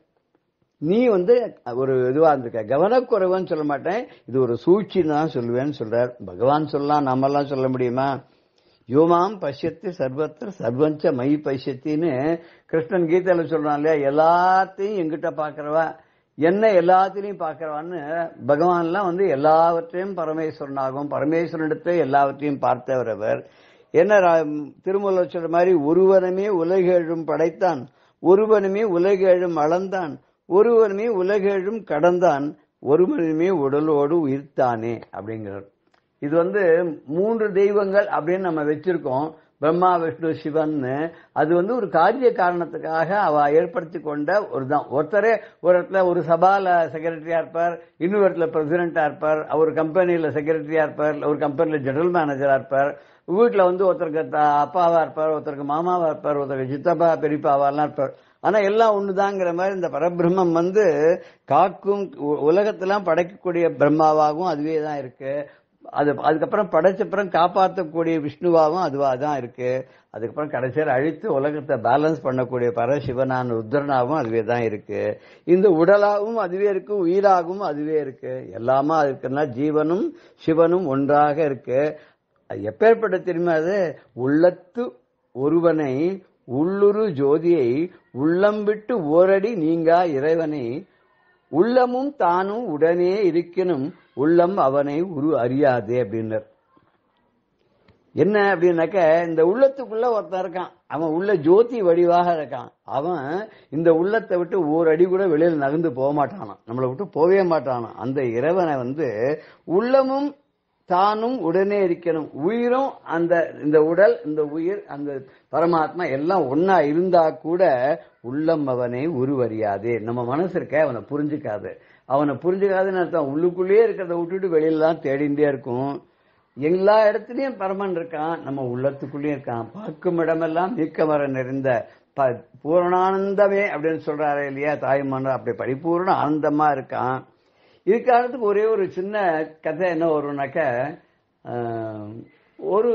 நீ வந்து ஒரு இதுவா இருந்திருக்க. கவனக்குறைவன்னு சொல்ல மாட்டேன், இது ஒரு சூழ்ச்சின்னு தான் சொல்லுவேன்னு சொல்றார். பகவான் சொல்லலாம், நாமெல்லாம் சொல்ல முடியுமா? யோமாம் பஷ்யத்து சர்வத்திர சர்வஞ்ச மயி பஷ்யத்தின்னு கிருஷ்ணன் கீதையில சொல்றான் இல்லையா? எல்லாத்தையும் எங்கிட்ட பாக்குறவா, என்ன எல்லாத்திலையும் பாக்குறவான்னு பகவான்லாம் வந்து எல்லாவற்றையும் பரமேஸ்வரனாகவும் பரமேஸ்வரனிடத்தை எல்லாவற்றையும் பார்த்தவர் அவர். என்ன திருமூலர் சொல்ற மாதிரி, ஒருவனுமே உலகேழும் படைத்தான், ஒருவனுமே உலகேழும் அளந்தான், ஒருவனுமே உலகேழும் கடந்தான், ஒருவனுமே உடலோடு உயிர்த்தானே அப்படிங்கிறார். இது வந்து 3 தெய்வங்கள் அப்படின்னு நம்ம வச்சிருக்கோம், பிரம்மா விஷ்ணு சிவன்னு. அது வந்து ஒரு காரிய காரணத்துக்காக அவ ஏற்படுத்தி கொண்ட ஒரு தான். ஒருத்தரே ஒரு இடத்துல ஒரு சபால செக்ரட்டரியா இருப்பார், இன்னொரு இடத்துல பிரசிடென்டா இருப்பார், ஒரு கம்பெனியில செக்ரட்டரியா இருப்பார், ஒரு கம்பெனில ஜெனரல் மேனேஜரா இருப்பார், வீட்டுல வந்து ஒருத்தருக்கு அப்பாவா இருப்பார், ஒருத்தருக்கு மாமாவா இருப்பார், ஒருத்தருக்கு சித்தப்பா பெரியப்பாவெல்லாம் இருப்பார். ஆனா எல்லாம் ஒண்ணுதாங்கிற மாதிரி இந்த பரபிரம்மம் வந்து காக்கும் உலகத்தெல்லாம் படைக்கக்கூடிய பிரம்மாவாகவும் அதுவே தான் இருக்கு. அதுக்கப்புறம் படைச்சப்புறம் காப்பாற்றக்கூடிய விஷ்ணுவாகவும் அதுவா தான் இருக்கு. அதுக்கப்புறம் கடைசியில் அழித்து உலகத்தை பேலன்ஸ் பண்ணக்கூடிய பரசிவனான ருத்ரனாகவும் அதுவே தான் இருக்கு. இந்த உடலாகவும் அதுவே இருக்கு, உயிராகவும் அதுவே இருக்கு, எல்லாமா இருக்குன்னா ஜீவனும் சிவனும் ஒன்றாக இருக்கு. அது எப்பேற்பட்ட தெரியுமா? அது உள்ளத்து ஒருவனை உள்ளுரு ஜோதியை உள்ளம் விட்டு ஓரடி நீங்கா இறைவனை உள்ளமும் தானும் உடனே இருக்கணும் உள்ளம் அவனை உரு அறியாதே அப்படின்னர். என்ன அப்படின்னாக்க, இந்த உள்ளத்துக்குள்ள ஒருத்தன் இருக்கான், அவன் உள்ள ஜோதி வடிவாக இருக்கான். அவன் இந்த உள்ளத்தை விட்டு ஓரடி கூட வெளியில் நகர்ந்து போக மாட்டானான், நம்மளை விட்டு போவே மாட்டானான். அந்த இறைவனை வந்து உள்ளமும் தானும் உடனே இருக்கணும். உயிரும் அந்த இந்த உடல் இந்த உயிர் அந்த பரமாத்மா எல்லாம் ஒன்னா இருந்தா கூட உள்ளம் அவனை உருவறியாதே. நம்ம மனசு இருக்க அவனை புரிஞ்சுக்காது. அவனை புரிஞ்சுக்காதுன்னு அர்த்தம் உள்ளுக்குள்ளேயே இருக்கிறத விட்டுட்டு வெளியில தான் தேடிண்டே இருக்கும். எல்லா இடத்துலயும் பரமன் இருக்கான், நம்ம உள்ளத்துக்குள்ளேயும் இருக்கான். பார்க்கும் இடமெல்லாம் நீக்கமர நிறைந்த பூரணானந்தமே அப்படின்னு சொல்றாரு இல்லையா தாய்மான்? அப்படி பரிபூர்ண ஆனந்தமா இருக்கான். இதுக்காகிறதுக்கு ஒரே ஒரு சின்ன கதை என்ன வரும்னாக்க, ஒரு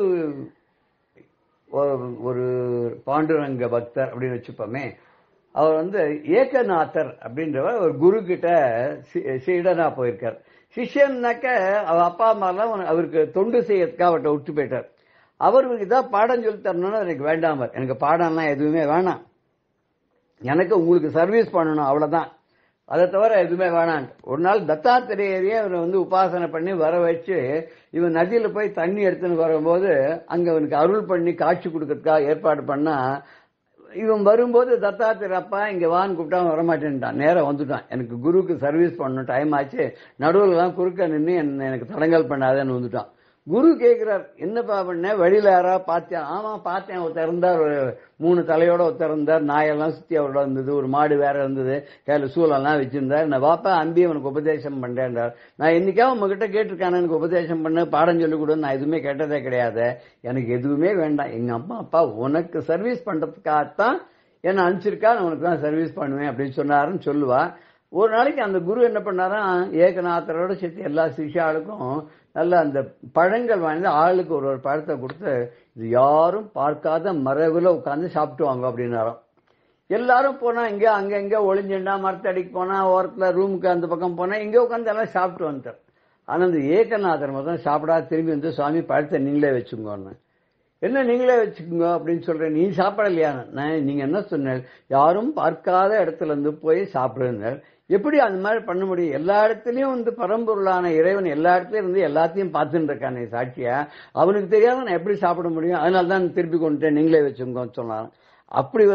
ஒரு பாண்டுரங்க பக்தர் அப்படின்னு வச்சுப்போமே, அவர் வந்து ஏகநாதர் அப்படின்றவர் ஒரு குரு கிட்ட சீடனா போயிருக்கார். சிஷ்யன்னாக்க அவ அப்பா அம்மாலாம் அவருக்கு தொண்டு செய்யறதுக்காக அவர்கிட்ட விட்டு போயிட்டார். அவருக்கு இதான் பாடம் சொல்லி தரணும்னு எனக்கு வேண்டாம, எனக்கு பாடம்லாம் எதுவுமே வேணாம், எனக்கு உங்களுக்கு சர்வீஸ் பண்ணணும் அவ்வளவுதான். அதை தவிர எதுவுமே வேணான். ஒரு நாள் தத்தாத்திரேயரையே அவரை உபாசனை பண்ணி வர வச்சு இவன் நதியில போய் தண்ணி எடுத்துன்னு வரும்போது அங்க அவனுக்கு அருள் பண்ணி காட்சி கொடுக்கறதுக்காக ஏற்பாடு பண்ணா, இவன் வரும்போது தத்தாத்திரேயர் அப்பா இங்க வான்னு கூப்பிட்டா வரமாட்டேன்ட்டான். நேரம் வந்துட்டான். எனக்கு குருவுக்கு சர்வீஸ் பண்ணணும், டைம் ஆச்சு, நடுவில் தான் குறுக்க நின்று எனக்கு தடங்கல் பண்ணாதேன்னு வந்துட்டான். குரு கேட்கிறார், என்னப்பா பண்ண, வெளியில யாரா பாத்தியா? ஆமா பார்த்தேன், ஒருத்தர் இருந்தார், 3 தலையோட ஒருத்தர் இருந்தார், நாயெல்லாம் சுத்தி அவரோட இருந்தது, ஒரு மாடு வேற இருந்தது, கையில சூழல்லாம் வச்சிருந்தார். நான் வாப்பா அம்பி அவனுக்கு உபதேசம் பண்றேன்றார். நான் என்னைக்கா உங்ககிட்ட கேட்டிருக்கானே எனக்கு உபதேசம் பண்ண, பாடம் சொல்லிக் கொடுன்னு? நான் எதுவுமே கேட்டதே கிடையாது, எனக்கு எதுவுமே வேண்டாம். எங்க அம்மா அப்பா உனக்கு சர்வீஸ் பண்றதுக்காகத்தான் என்ன அனுப்பிச்சிருக்கா, நான் உனக்கு தான் சர்வீஸ் பண்ணுவேன் அப்படின்னு சொன்னாருன்னு சொல்லுவா. ஒரு நாளைக்கு அந்த குரு என்ன பண்ணாரா, ஏகநாதரோட சேர்த்து எல்லா சிஷ்யாளுக்கும் நல்ல அந்த பழங்கள் வாங்கி ஆளுக்கு ஒரு பழத்தை கொடுத்து, இது யாரும் பார்க்காத மரகுல உட்கார்ந்து சாப்பிட்டுவாங்க அப்படின்னாராம். எல்லாரும் போனா இங்க அங்க எங்க ஒளிஞ்சுண்டா, மரத்தடிக்கு போனா, ஓரத்துல ரூமுக்கு அந்த பக்கம் போனா, இங்க உட்காந்து எல்லாம் சாப்பிட்டு வந்துட்டார். ஆனா இந்த ஏகநாதர் மட்டும் சாப்பிடாத திரும்பி வந்து, சுவாமி பழத்தை நீங்களே வச்சுக்கோன்னு. என்ன நீங்களே வச்சுக்கோங்க அப்படின்னு சொல்றேன், நீ சாப்பிடலையா? நீங்க என்ன சொன்ன, யாரும் பார்க்காத இடத்துல இருந்து போய் சாப்பிடுங்க. எப்படி அந்த மாதிரி பண்ண முடியும்? எல்லா இடத்துலயும் பரம்பொருளான இறைவன் எல்லா இடத்துலயும் இருந்து எல்லாத்தையும் பார்த்துட்டு இருக்கான் சாட்சியா, அவனுக்கு தெரியாத நான் எப்படி சாப்பிட முடியும்? அதனாலதான் திருப்பி கொண்டுட்டேன், நீங்களே வச்சுங்க சொன்னான். அப்படி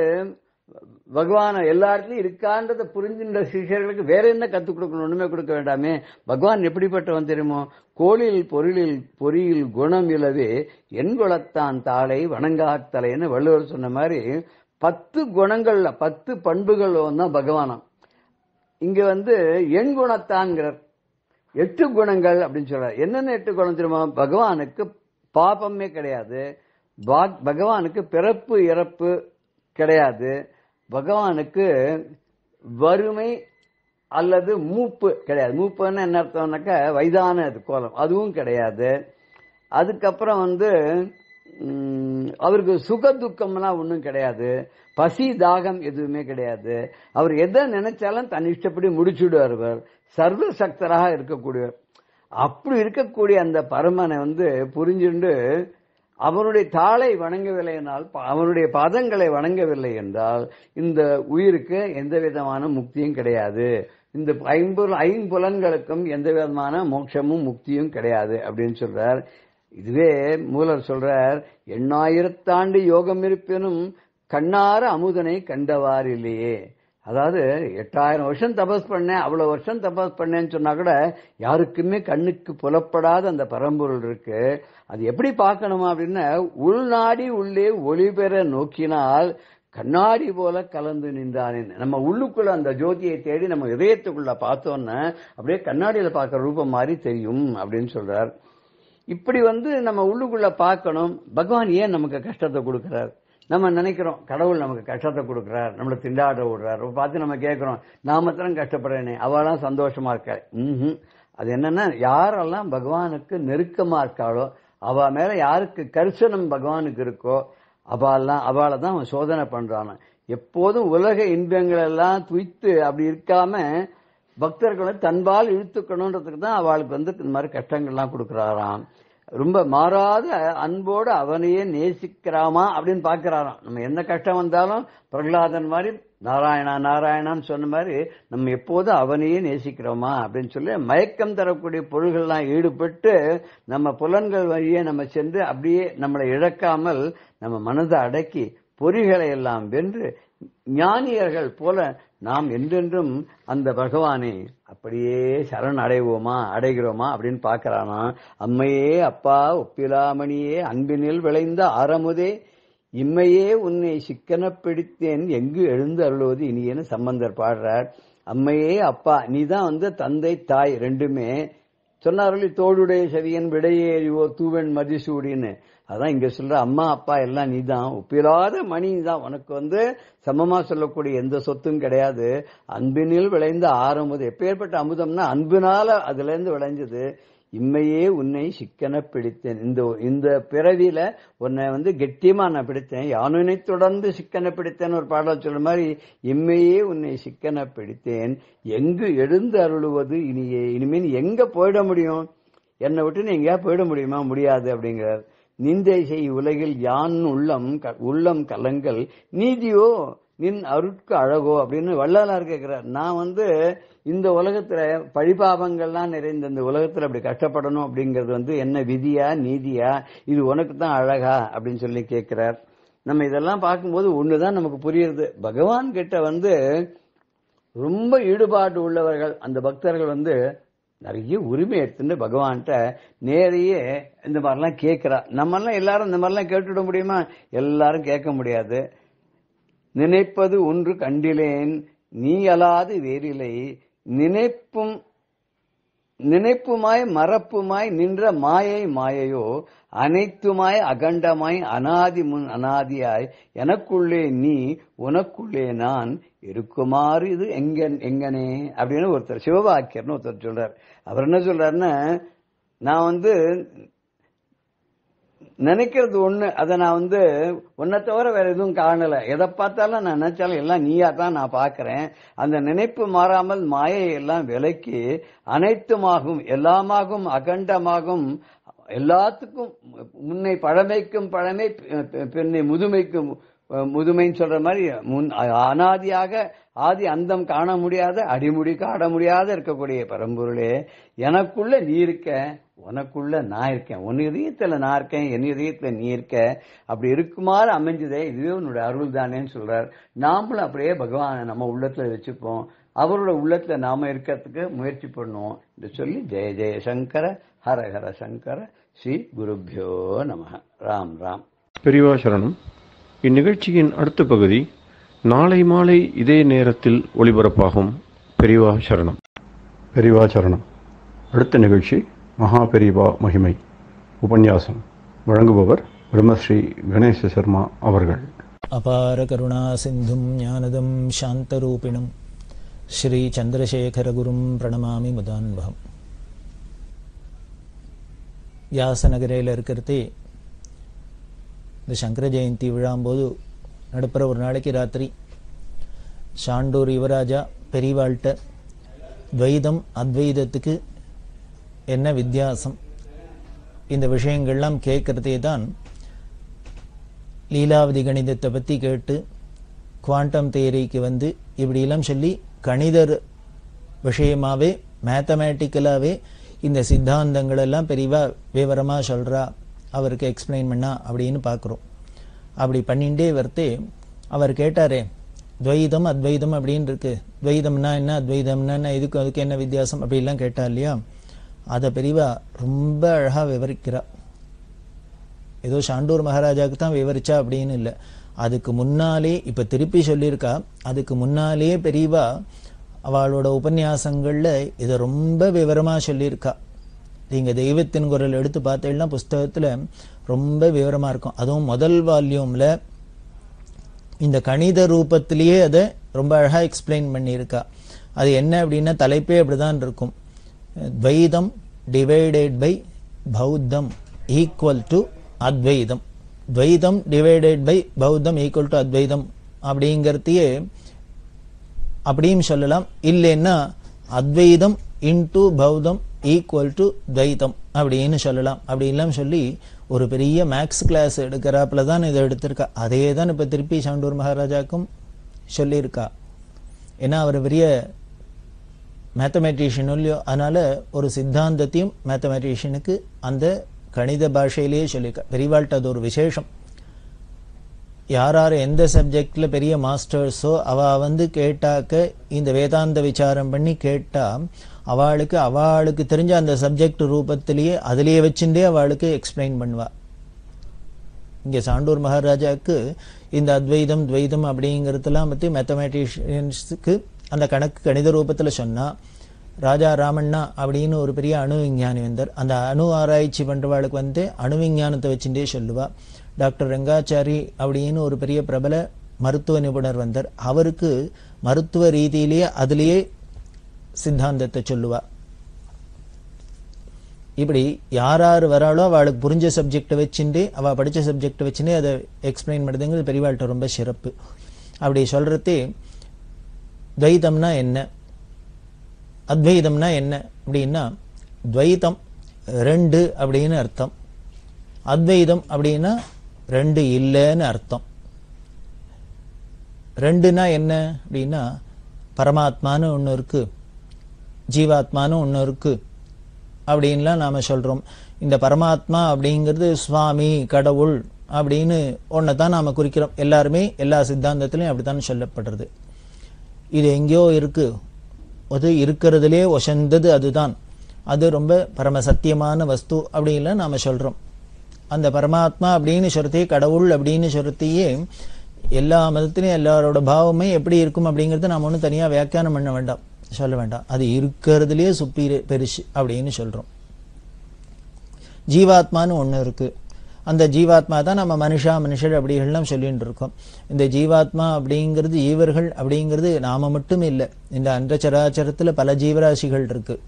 பகவான் எல்லா இடத்துலயும் இருக்கான்றதை புரிஞ்சின்ற சிஷியர்களுக்கு வேற என்ன கத்துக் கொடுக்கணும்? ஒண்ணுமே கொடுக்க வேண்டாமே. பகவான் எப்படிப்பட்டவன் தெரியுமோ? கோளில் பொருளில் பொறியில் குணம் இலவே என் குலத்தான் தாளை வணங்காத்தலைன்னு வள்ளுவர் சொன்ன மாதிரி 10 குணங்கள்ல 10 பண்புகள் தான் பகவானம். இங்க எண் குணத்தான்கிறார், 8 குணங்கள் அப்படின்னு சொல்றார். என்னென்ன 8 குணம் தெரியுமா? பகவானுக்கு பாபமே கிடையாது, பகவானுக்கு பிறப்பு இறப்பு கிடையாது, பகவானுக்கு வறுமை அல்லது மூப்பு கிடையாது. மூப்புன்னு என்ன அர்த்தம்னாக்க வயதான கோலம், அதுவும் கிடையாது. அதுக்கப்புறம் அவருக்கு சுக துக்கம்லாம் ஒன்றும் கிடையாது, பசி தாகம் எதுவுமே கிடையாது. அவர் எதை நினைச்சாலும் தன் இஷ்டப்படி முடிச்சுடுவார். அவர் சர்வ சக்தராக இருக்கக்கூடியவர். அப்படி இருக்கக்கூடிய அந்த பரமனை புரிஞ்சுண்டு அவருடைய தாளை வணங்கவில்லை என்றால், அவருடைய பாதங்களை வணங்கவில்லை என்றால் இந்த உயிருக்கு எந்த விதமான முக்தியும் கிடையாது. இந்த ஐம்புலன்களுக்கும் எந்த விதமான மோட்சமும் முக்தியும் கிடையாது அப்படின்னு சொல்றார். இதுவே மூலர் சொல்றார், 8000 ஆண்டு யோகம் இருப்பினும் கண்ணார அமுதனை கண்டவார் இல்லையே. அதாவது 8000 வருஷம் தபஸ் பண்ணேன், அவ்வளவு வருஷம் தபஸ் பண்ணேன்னு சொன்னா கூட யாருக்குமே கண்ணுக்கு புலப்படாத அந்த பரம்பொருள் இருக்கு. அது எப்படி பார்க்கணுமா அப்படின்னா, உள்நாடி உள்ளே ஒளி பெற நோக்கினால் கண்ணாடி போல கலந்து நின்றானே. நம்ம உள்ளுக்குள்ள அந்த ஜோதியை தேடி நம்ம இதயத்துக்குள்ள பார்த்தோன்னா அப்படியே கண்ணாடியில பார்க்கிற ரூபம் மாதிரி தெரியும் அப்படின்னு சொல்றார். இப்படி நம்ம உள்ளுக்குள்ள பார்க்கணும். பகவான் ஏன் நமக்கு கஷ்டத்தை கொடுக்கிறார்? நம்ம நினைக்கிறோம் கடவுள் நமக்கு கஷ்டத்தை கொடுக்கிறார், நம்மளை திண்டாட விடுறார். பார்த்து நம்ம கேட்கிறோம், நான் மாத்திரம் கஷ்டப்படுறேனே, அவெல்லாம் சந்தோஷமா இருக்க. அது என்னன்னா, யாரெல்லாம் பகவானுக்கு நெருக்கமா இருக்காளோ, அவ மேல யாருக்கு கரிசனம் பகவானுக்கு இருக்கோ அவளை தான் அவன் சோதனை பண்றான். எப்போதும் உலக இன்பங்கள் எல்லாம் துய்த்து அப்படி இருக்காம பக்தர்களை தன்பால் இழுத்துக்கணுன்றதுக்கு தான் அவளுக்கு இந்த மாதிரி கஷ்டங்கள்லாம் கொடுக்கிறாராம். ரொம்ப மாறாத அன்போடு அவனையே நேசிக்கிறாமா அப்படின்னு பாக்குறாராம். நம்ம என்ன கஷ்டம் வந்தாலும் பிரகலாதன் மாதிரி நாராயணா நாராயணான்னு சொன்ன மாதிரி நம்ம எப்போதும் அவனையே நேசிக்கிறோமா அப்படின்னு சொல்லி மயக்கம் தரக்கூடிய பொருள்கள்லாம் ஈடுபட்டு நம்ம புலன்கள் வழியே நம்ம சென்று அப்படியே நம்மளை இழக்காமல் நம்ம மனதை அடக்கி பொறிகளை எல்லாம் வென்று ஞானியர்கள் போல நாம் என்றென்றும் அந்த பகவானை அப்படியே சரண் அடைகிறோமா அப்படின்னு பாக்கிறானா. அம்மையே அப்பா ஒப்பிலாமணியே அன்பினில் விளைந்த ஆரமுதே இம்மையே உன்னை சிக்கன பிடித்தேன் எங்கு எழுந்து அருள்வது இனியேன்னு சம்பந்தர் பாடுறார். அம்மையே அப்பா, நீதான் தந்தை தாய் ரெண்டுமே சொன்னார்கள். தோளுடைய செவியன் விடையேறிவோ தூவன் மதிசூடின்னு. அதான் இங்க சொல்ற, அம்மா அப்பா எல்லாம் நீதான், ஒப்பிலாத மணி தான். உனக்கு சமமா சொல்லக்கூடிய எந்த சொத்தும் கிடையாது. அன்பினில் விளைந்த ஆரமுது, எப்பேற்பட்ட அமுதம்னா அன்பினால அதுல இருந்து விளைஞ்சது. இம்மையே உன்னை சிக்கன பிடித்தேன், இந்த பிறவியில உன்னை கெட்டியமா நான் பிடித்தேன். யானுனை தொடர்ந்து சிக்கன பிடித்தேன் ஒரு பாடல் சொல்ற மாதிரி, இம்மையே உன்னை சிக்கன பிடித்தேன் எங்கு எழுந்து அருளுவது இனியே. இனிமேல் எங்க போயிட முடியும்? என்னை விட்டு நீ எங்கேயா போயிட முடியுமா? முடியாது அப்படிங்கிறார். நிந்தை செய் உலகில் யான் உள்ளம் கலங்கள் நீதியோ நின் அருட்கு அழகோ அப்படின்னு வள்ளலார் கேட்கிறார். நான் இந்த உலகத்துல பழிபாபங்கள்லாம் நிறைந்த இந்த உலகத்துல அப்படி கஷ்டப்படணும் அப்படிங்கிறது என்ன விதியா நீதியா, இது உனக்கு தான் அழகா அப்படின்னு சொல்லி கேட்கிறார். நம்ம இதெல்லாம் பார்க்கும்போது ஒண்ணுதான் நமக்கு புரியுது, பகவான் கிட்ட ரொம்ப ஈடுபாடு உள்ளவர்கள் அந்த பக்தர்கள் நிறைய உரிமை எடுத்துட்டு பகவான்கிட்ட நேரையே இந்த மாதிரிலாம் கேட்கிறா. நம்ம எல்லாம் எல்லாரும் இந்த மாதிரிலாம் கேட்டுவிட முடியுமா? எல்லாரும் கேட்க முடியாது. நினைப்பது ஒன்று கண்டிலேன் நீ அலாது வேறில்லை, நினைப்புமாய் மறப்புமாய் நின்ற மாயை மாயையோ அனைத்துமாய் அகண்டமாய் அனாதி முன் அனாதியாய் எனக்குள்ளே நீ உனக்குள்ளே நான் இருக்குமாறு இது எங்கனே அப்படின்னு ஒருத்தர் சிவபாக்கியர்னு ஒருத்தர் சொல்றார். அவர் என்ன சொல்றாருன்னா, நான் நினைக்கிறது ஒண்ணு, அதை நான் உன்னை தவிர வேற எதுவும் காணல, எதை பார்த்தாலும் நான் நினைச்சாலும் எல்லாம் நீயா தான் நான் பாக்கிறேன். அந்த நினைப்பு மாறாமல் மாயை எல்லாம் விலக்கி அனைத்துமாகும் எல்லாமாகும் அகண்டமாகும் எல்லாத்துக்கும் முன்னை பழமைக்கும் பழமை பின்னை முதுமைக்கும் முதுமைன்னு சொல்ற மாதிரி அனாதியாக ஆதி அந்தம் காண முடியாத அடிமுடி காண முடியாத இருக்கக்கூடிய பரம்பொருளே, எனக்குள்ள நீ இருக்க, உனக்குள்ள நான் இருக்கேன், உன் இதயத்துல நான் இருக்கேன், என் இதயத்துல நீ இருக்க, அப்படி இருக்குமாறு அமைஞ்சதே இதுவே உன்னுடைய அருள் தானேன்னு சொல்றார். நாமளும் அப்படியே பகவானை நம்ம உள்ளத்துல வச்சுப்போம், அவரோட உள்ளத்துல நாம இருக்கிறதுக்கு முயற்சி பண்ணுவோம் என்று சொல்லி ஜெய ஜெய சங்கர ஹர ஹர சங்கர ஸ்ரீ குருபியோ நமஹ. ராம் ராம். பெரியவா சரணம். இந்நிகழ்ச்சியின் அடுத்த பகுதி நாளை மாலை இதே நேரத்தில் ஒளிபரப்பாகும். பெரியவா சரணம். பெரியவா சரணம். அடுத்த நிகழ்ச்சி மகா பெரியவா மகிமை உபன்யாசம். வழங்குபவர் பிரம்மஸ்ரீ கணேச சர்மா அவர்கள். அபார கருணா சிந்தும் ஞானதம் சாந்தரூபிணம் ஸ்ரீ சந்திரசேகரகுரும் பிரணமாமி முதான்பகம். வியாசநகரையில் இருக்கிறதே இந்த சங்கர ஜெயந்தி விழாம்போது நடுப்புற ஒரு நாளைக்கு ராத்திரி சாண்டூர் யுவராஜா பெரியவாள்கிட்ட துவைதம் அத்வைதத்துக்கு என்ன வித்தியாசம் இந்த விஷயங்கள்லாம் கேட்கறதே தான் லீலாவதி கணிதத்தை பற்றி கேட்டு குவாண்டம் தியரிக்கு இப்படியெல்லாம் சொல்லி கணிதர் விஷயமாகவே மேத்தமேட்டிக்கலாகவே இந்த சித்தாந்தங்கள் எல்லாம் பெரியவா விவரமாக சொல்கிறா, அவருக்கு எக்ஸ்பிளைன் பண்ணா அப்படின்னு பார்க்குறோம். அப்படி பண்ணிகிட்டே வரத்தே அவர் கேட்டாரே, துவைதம் அத்வைதம் அப்படின்னு இருக்கு, துவைதம்னா என்ன அத்வைதம்னா என்ன, அதுக்கு என்ன வித்தியாசம் அப்படிலாம் கேட்டா இல்லையா, அதை பெரியவா ரொம்ப அழகாக விவரிக்கிறா. ஏதோ சாண்டூர் மகாராஜாவுக்கு தான் விவரிச்சா அப்படின்னு இல்லை, அதுக்கு முன்னாலே இப்போ திருப்பி சொல்லியிருக்கா. அதுக்கு முன்னாலே பெரியவா அவளோட உபன்யாசங்களில் இதை ரொம்ப விவரமாக சொல்லியிருக்கா. நீங்கள் தெய்வத்தின் குரல் எடுத்து பார்த்தீங்கன்னா புஸ்தகத்தில் ரொம்ப விவரமாக இருக்கும். அதுவும் முதல் வால்யூமில் இந்த கணித ரூபத்திலேயே அதை ரொம்ப அழகாக எக்ஸ்பிளைன் பண்ணியிருக்கா. அது என்ன அப்படின்னா தலைப்பே அப்படிதான் இருக்கும், துவைதம் டிவைடட் பை பௌத்தம் ஈக்குவல் டு அத்வைதம், துவைதம் டிவைடட் பை பௌத்தம் ஈக்குவல் டு அத்வைதம் அப்படிங்கிறதையே அப்படியும் சொல்லலாம். இல்லைன்னா அத்வைதம் இன்டு பௌத்தம் ஈக்குவல் டு துவைதம் அப்படின்னு சொல்லலாம். அப்படின்லாம் சொல்லி ஒரு பெரிய மேக்ஸ் கிளாஸ் எடுக்கிறாப்புல தான் இதை எடுத்திருக்கா. அதே தான் இப்போ திருப்பி சாண்டூர் மகாராஜாக்கும் சொல்லியிருக்கா. ஏன்னா அவர் பெரிய மேத்தமேட்டிஷியன் இல்லையோ, அதனால ஒரு சித்தாந்தத்தையும் மேத்தமேட்டிஷியனுக்கு அந்த கணித பாஷையிலேயே சொல்லியிருக்கா. பெரியவாள்கிட்ட அது ஒரு விசேஷம். யார் யார் எந்த சப்ஜெக்டில் பெரிய மாஸ்டர்ஸோ அவள் கேட்டாக்க இந்த வேதாந்த விசாரம் பண்ணி கேட்டால் அவளுக்கு தெரிஞ்ச அந்த சப்ஜெக்ட் ரூபத்திலேயே அதிலேயே வச்சுட்டே அவளுக்கு எக்ஸ்பிளைன் பண்ணுவா. இங்கே சாண்டூர் மகாராஜாவுக்கு இந்த அத்வைதம் துவைதம் அப்படிங்கிறதுலாம் பற்றி மேத்தமேட்டிஷியன்ஸுக்கு அந்த கணித ரூபத்தில் சொன்னால், ராஜா ராமண்ணா அப்படின்னு ஒரு பெரிய அணு விஞ்ஞானி வந்தார். அந்த அணு ஆராய்ச்சி பண்ணுறவாளுக்கு அணு விஞ்ஞானத்தை வச்சுட்டே சொல்லுவா. டாக்டர் ரங்காச்சாரி அப்படின்னு ஒரு பெரிய பிரபல மருத்துவ நிபுணர் வந்தார். அவருக்கு மருத்துவ ரீதியிலேயே அதிலேயே சித்தாந்தத்தை சொல்லுவா. இப்படி யார் யார் வராளோ அவளுக்கு புரிஞ்ச சப்ஜெக்டை வச்சுட்டு அவள் படித்த சப்ஜெக்டை வச்சுட்டு அதை எக்ஸ்பிளைன் பண்ணுறதுங்கிறது பெரியவாள்கிட்ட ரொம்ப சிறப்பு. அப்படி சொல்கிறதே துவைதம்னா என்ன அத்வைதம்னா என்ன அப்படின்னா, துவைதம் ரெண்டு அப்படின்னு அர்த்தம், அத்வைதம் அப்படின்னா ரெண்டு இல்லைன்னு அர்த்தம். ரெண்டுனா என்ன அப்படின்னா, பரமாத்மான்னு ஒன்று இருக்கு, ஜீவாத்மான்னு ஒன்று இருக்கு அப்படின்லாம் நாம சொல்றோம். இந்த பரமாத்மா அப்படிங்கிறது சுவாமி, கடவுள் அப்படின்னு ஒன்றை தான் நாம குறிக்கிறோம். எல்லாருமே எல்லா சித்தாந்தத்திலையும் அப்படித்தான் சொல்லப்படுறது. இது எங்கேயோ இருக்கு, அது இருக்கிறதுலே ஒசந்தது அதுதான், அது ரொம்ப பரம சத்தியமான வஸ்து அப்படின்லாம் நாம சொல்றோம். அந்த பரமாத்மா அப்படின்னு சொல்றதையே, கடவுள் அப்படின்னு சொல்றதையே எல்லா மதத்திலையும் எல்லாரோட பாவமே எப்படி இருக்கும் அப்படிங்கறத நாம ஒன்றும் தனியா வியாக்கியானம் பண்ண வேண்டாம், சொல்ல வேண்டாம். அது இருக்கிறதுலயே பெருசு அப்படின்னு சொல்றோம். ஜீவாத்மான்னு ஒண்ணு இருக்கு. அந்த ஜீவாத்மா தான் நம்ம மனுஷர் அப்படிகள்லாம் சொல்லிட்டு இருக்கோம். இந்த ஜீவாத்மா அப்படிங்கிறது, ஜீவர்கள் அப்படிங்கிறது நாம மட்டும் இல்லை, இந்த அண்டச்சராச்சரத்துல பல ஜீவராசிகள் இருக்கு.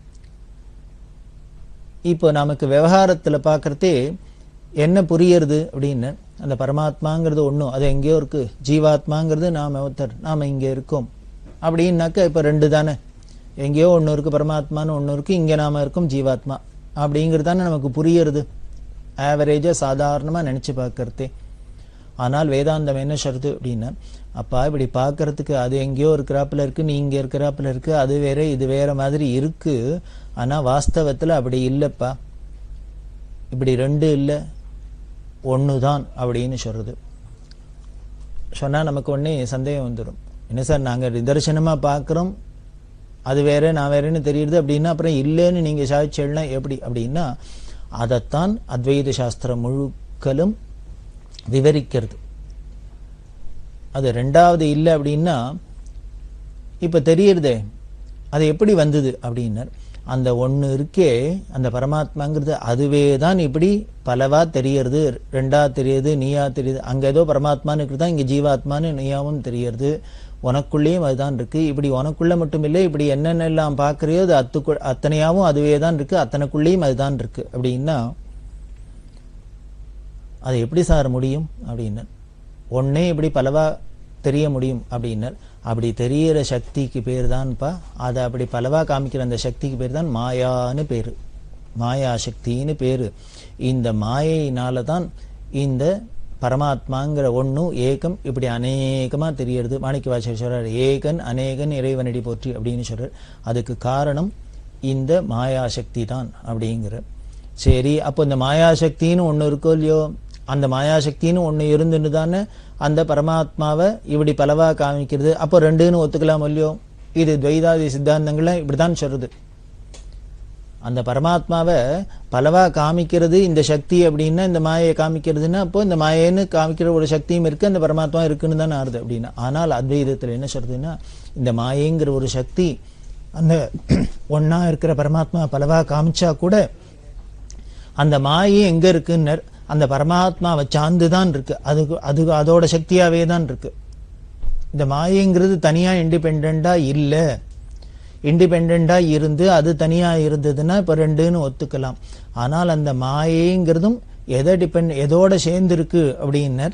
இப்போ நமக்கு விவகாரத்துல பாக்குறதே என்ன புரியறது அப்படின்னு, அந்த பரமாத்மாங்கிறது ஒண்ணும், அது எங்கேயோ இருக்கு, ஜீவாத்மாங்கிறது நாம ஒருத்தர், நாம இங்க இருக்கோம் அப்படின்னாக்க இப்ப ரெண்டு தானே, எங்கேயோ ஒண்ணு இருக்கு பரமாத்மான்னு ஒண்ணு இருக்கு, இங்க நாம இருக்கும் ஜீவாத்மா அப்படிங்கிறது தானே நமக்கு புரியறது, ஆவரேஜா சாதாரணமா நினைச்சு பார்க்கறதே. ஆனால் வேதாந்தம் என்ன சொல்றது அப்படின்னா, அப்பா இப்படி பார்க்கறதுக்கு அது எங்கேயோ இருக்கிறாப்புல இருக்கு, நீ இங்க இருக்கிறாப்புல இருக்கு, அது வேற இது வேற மாதிரி இருக்கு, ஆனா வாஸ்தவத்துல அப்படி இல்லப்பா, இப்படி ரெண்டு இல்ல ஒண்ணுதான் அப்படின்னு சொல்றது. சொன்னா நமக்கு ஒன்னே சந்தேகம் வந்துடும், என்ன சார் நாங்க நிதர்சனமா பார்க்கிறோம், அது வேற நான் வேறன்னு தெரியுது அப்படின்னா அப்புறம் இல்லைன்னு நீங்க சாதிச்சேன்னா எப்படி அப்படின்னா, அதைத்தான் அத்வைத சாஸ்திரம் முழுக்கலும் விவரிக்கிறது. அது ரெண்டாவது இல்லை அப்படின்னா, இப்ப தெரியுறதே அது எப்படி வந்தது அப்படின்னா, அந்த ஒண்ணு இருக்கே அந்த பரமாத்மாங்கிறது அதுவே தான் இப்படி பலவா தெரியறது, ரெண்டா தெரியுது, நீயா தெரியுது. அங்க ஏதோ பரமாத்மான்னு இருக்குதான், இங்க ஜீவாத்மான்னு நீயாவும் தெரியறது, உனக்குள்ளேயும் அதுதான் இருக்கு. இப்படி உனக்குள்ள மட்டும் இல்லை, இப்படி என்னென்னலாம் பார்க்கறியோ அது அத்தனையாவும் அதுவே தான் இருக்கு, அத்தனைக்குள்ளேயும் அதுதான் இருக்கு அப்படின்னா அது எப்படி சார் முடியும் அப்படின்னு, ஒன்னே இப்படி பலவா தெரிய முடியும் அப்படின்னா, அப்படி தெரியற சக்திக்கு பேர் தான்ப்பா, அதை அப்படி பலவா காமிக்கிற அந்த சக்திக்கு பேர் தான் மாயான்னு பேரு, மாயா சக்தின்னு பேரு. இந்த மாயையினால தான் இந்த பரமாத்மாங்கிற ஒன்னும் ஏகம் இப்படி அநேகமா தெரியறது. மாணிக்க வாசகர் சொல்றார், ஏகன் அநேகன் இறைவனடி போற்றி அப்படின்னு சொல்றார். அதுக்கு காரணம் இந்த மாயாசக்தி தான் அப்படிங்கிற. சரி, அப்போ இந்த மாயாசக்தின்னு ஒண்ணு இருக்கோ இல்லையோ, அந்த மாயாசக்தின்னு ஒண்ணு இருந்துன்னு தானே அந்த பரமாத்மாவை இப்படி பலவா காமிக்கிறது. அப்போ ரெண்டுன்னு ஒத்துக்கலாம் இல்லையோ, இது துவைதாதி சித்தாந்தங்கள்ல இப்படிதான் சொல்றது. அந்த பரமாத்மாவை பலவா காமிக்கிறது இந்த சக்தி அப்படின்னா, இந்த மாயை காமிக்கிறதுன்னா அப்போ இந்த மாயைன்னு காமிக்கிற ஒரு சக்தியும் இருக்கு, அந்த பரமாத்மா இருக்குன்னு தானே ஆறுது அப்படின்னா. ஆனால் அத்வைதத்துல என்ன சொல்றதுன்னா, இந்த மாயைங்கிற ஒரு சக்தி அந்த ஒன்னா இருக்கிற பரமாத்மா பலவா காமிச்சா கூட அந்த மாயை எங்க இருக்குன்னு அந்த பரமாத்மாவை சார்ந்துதான் இருக்கு, அது அதோட சக்தியாவே தான் இருக்கு. இந்த மாயைங்கிறது தனியா இண்டிபெண்டா இல்ல, இண்டிபெண்டா இருந்து அது தனியா இருந்ததுன்னா இப்ப ரெண்டுன்னு ஒத்துக்கலாம். ஆனால் அந்த மாயைங்கிறதும் எதோட சேர்ந்து இருக்கு அப்படின்னர்,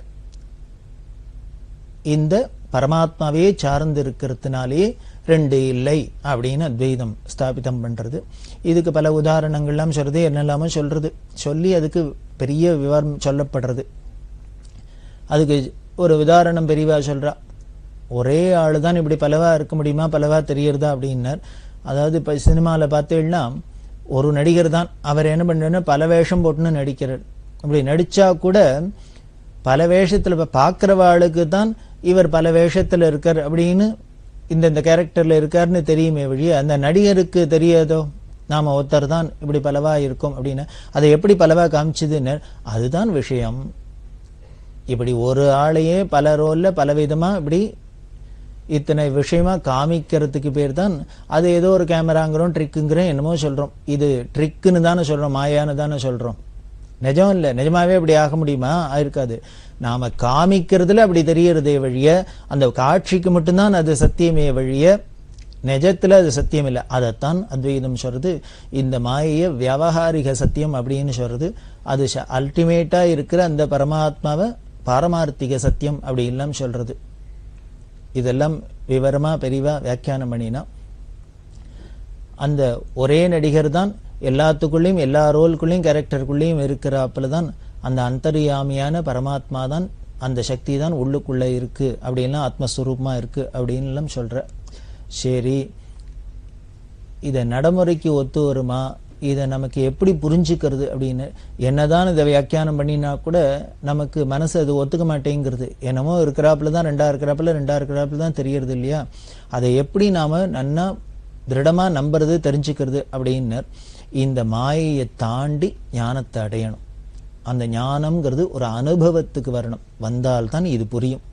இந்த பரமாத்மாவே சார்ந்து இருக்கிறதுனாலே ரெண்டு இல்லை அப்படின்னு அத்வைதம் ஸ்தாபிதம் பண்றது. இதுக்கு பல உதாரணங்கள்லாம் சொல்றது, என்னெல்லாமோ சொல்றது, சொல்லி அதுக்கு பெரிய விவரம் சொல்லப்படுறது. அதுக்கு ஒரு உதாரணம் பெரியவா சொல்றா, ஒரே ஆளு தான் இப்படி பலவா இருக்க முடியுமா, பலவா தெரியறதா அப்படின்னார். அதாவது இப்ப சினிமால பார்த்தீங்கன்னா ஒரு நடிகர் தான், அவர் என்ன பண்றாருன்னா பல வேஷம் போட்டுன்னு நடிக்கிறார். அப்படி நடிச்சா கூட பல வேஷத்துல இப்ப பாக்குறவாளுக்கு தான் இவர் பல வேஷத்துல இருக்கார் அப்படின்னு, இந்த கேரக்டர்ல இருக்காருன்னு தெரியுமே வழிய அந்த நடிகருக்கு தெரியாதோ நாம ஒருத்தர் தான் இப்படி பலவா இருக்கும் அப்படின்னு. அதை எப்படி பலவா காமிச்சதுன்னு, அதுதான் விஷயம். இப்படி ஒரு ஆளையே பல ரோல்ல பலவிதமா இப்படி இத்தனை விஷயமா காமிக்கிறதுக்கு பேர் தான், அது ஏதோ ஒரு கேமராங்கிறோம், ட்ரிக்குங்கிறோம், என்னமோ சொல்றோம். இது ட்ரிக்குன்னு தானே சொல்றோம், மாயான்னு தானே சொல்றோம். நிஜம் இல்லை, நிஜமாவே அப்படி ஆக முடியுமா? ஆயிருக்காது. நாம காமிக்கிறதுல அப்படி தெரியறதே வழிய, அந்த காட்சிக்கு மட்டும்தான் அது சத்தியமே வழிய நிஜத்துல அது சத்தியம் இல்லை. அதைத்தான் அத்வைதம் சொல்றது. இந்த மாயைய வியாவகாரிக சத்தியம் அப்படின்னு சொல்றது. அது அல்டிமேட்டா இருக்கிற அந்த பரமாத்மாவை பாரமார்த்திக சத்தியம் அப்படி எல்லாம் சொல்றது. இதெல்லாம் விவரமா பெரிவா வியாக்கியானம் பண்ணினா, அந்த ஒரே நடிகர் தான் எல்லாத்துக்குள்ளேயும் எல்லா ரோல்குள்ளேயும் கேரக்டருக்குள்ளேயும் இருக்கிறாப்புல தான் அந்த அந்தர்யாமியான பரமாத்மா தான் அந்த சக்தி தான் உள்ளுக்குள்ள இருக்கு, அப்படின்லாம் ஆத்மஸ்வரூபமா இருக்கு அப்படின்லாம் சொல்ற. சரி, இதை நடைமுறைக்கு ஒத்து வருமா, இதை நமக்கு எப்படி புரிஞ்சுக்கிறது அப்படின்னு என்னதான் இதை வியாக்கியானம் பண்ணினா கூட நமக்கு மனசு அது ஒத்துக்க மாட்டேங்கிறது. என்னமோ இருக்கிறாப்புல தான் ரெண்டா இருக்கிறாப்புல தான் தெரியறது இல்லையா. அதை எப்படி நாம நன்னா திருடமா நம்புறது தெரிஞ்சுக்கிறது அப்படின்னு இந்த மாயையை தாண்டி ஞானத்தை அடையணும். அந்த ஞானம்ங்கிறது ஒரு அனுபவத்துக்கு வரணும், வந்தால்தான் இது புரியும்.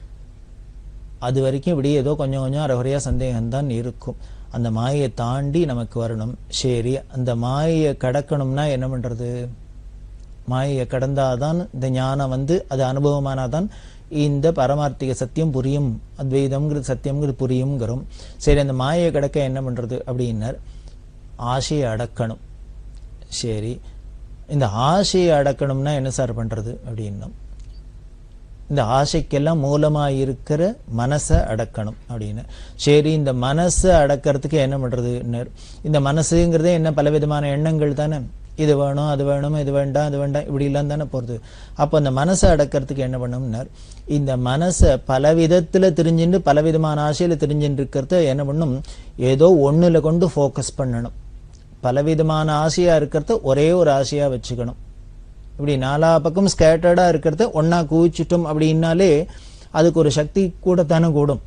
அது வரைக்கும் இப்படி ஏதோ கொஞ்சம் கொஞ்சம் அரைகுறையா சந்தேகம்தான் இருக்கும். அந்த மாயையை தாண்டி நமக்கு வரணும். சரி, அந்த மாயையை கடக்கணும்னா என்ன பண்றது? மாயையை கடந்தாதான் இந்த ஞானம் அது அனுபவமானாதான் இந்த பரமார்த்திக சத்தியம் புரியும், அத்வைதம்ங்கிறது சத்தியம்ங்கிறது புரியுங்கிறோம். சரி, அந்த மாயையை கடக்க என்ன பண்றது அப்படின்னர், ஆசையை அடக்கணும். சரி, இந்த ஆசையை அடக்கணும்னா என்ன சார் பண்றது அப்படின்னா, இந்த ஆசைக்கெல்லாம் மூலமா இருக்கிற மனசை அடக்கணும் அப்படின்னு. சரி, இந்த மனசை அடக்கிறதுக்கு என்ன பண்றது? இந்த மனசுங்கிறதே என்ன பலவிதமான எண்ணங்கள் தானே, இது வேணும் அது வேணும் இது வேண்டாம் அது வேண்டாம் இப்படி எல்லாம் தானே போறது. அப்போ அந்த மனசை அடக்கிறதுக்கு என்ன பண்ணும்னார், இந்த மனசை பல விதத்துல தெரிஞ்சுட்டு பலவிதமான ஆசையில தெரிஞ்சுட்டு இருக்கிறத என்ன பண்ணும், ஏதோ ஒண்ணுல கொண்டு ஃபோக்கஸ் பண்ணணும். பலவிதமான ஆசையா இருக்கிறத ஒரே ஒரு ஆசையா வச்சுக்கணும். இப்படி நாலா பக்கம் ஸ்கேட்டர்டா இருக்கிறத ஒன்னா குவிச்சிட்டோம் அப்படின்னாலே அதுக்கு ஒரு சக்தி கூட தானே கூடும்.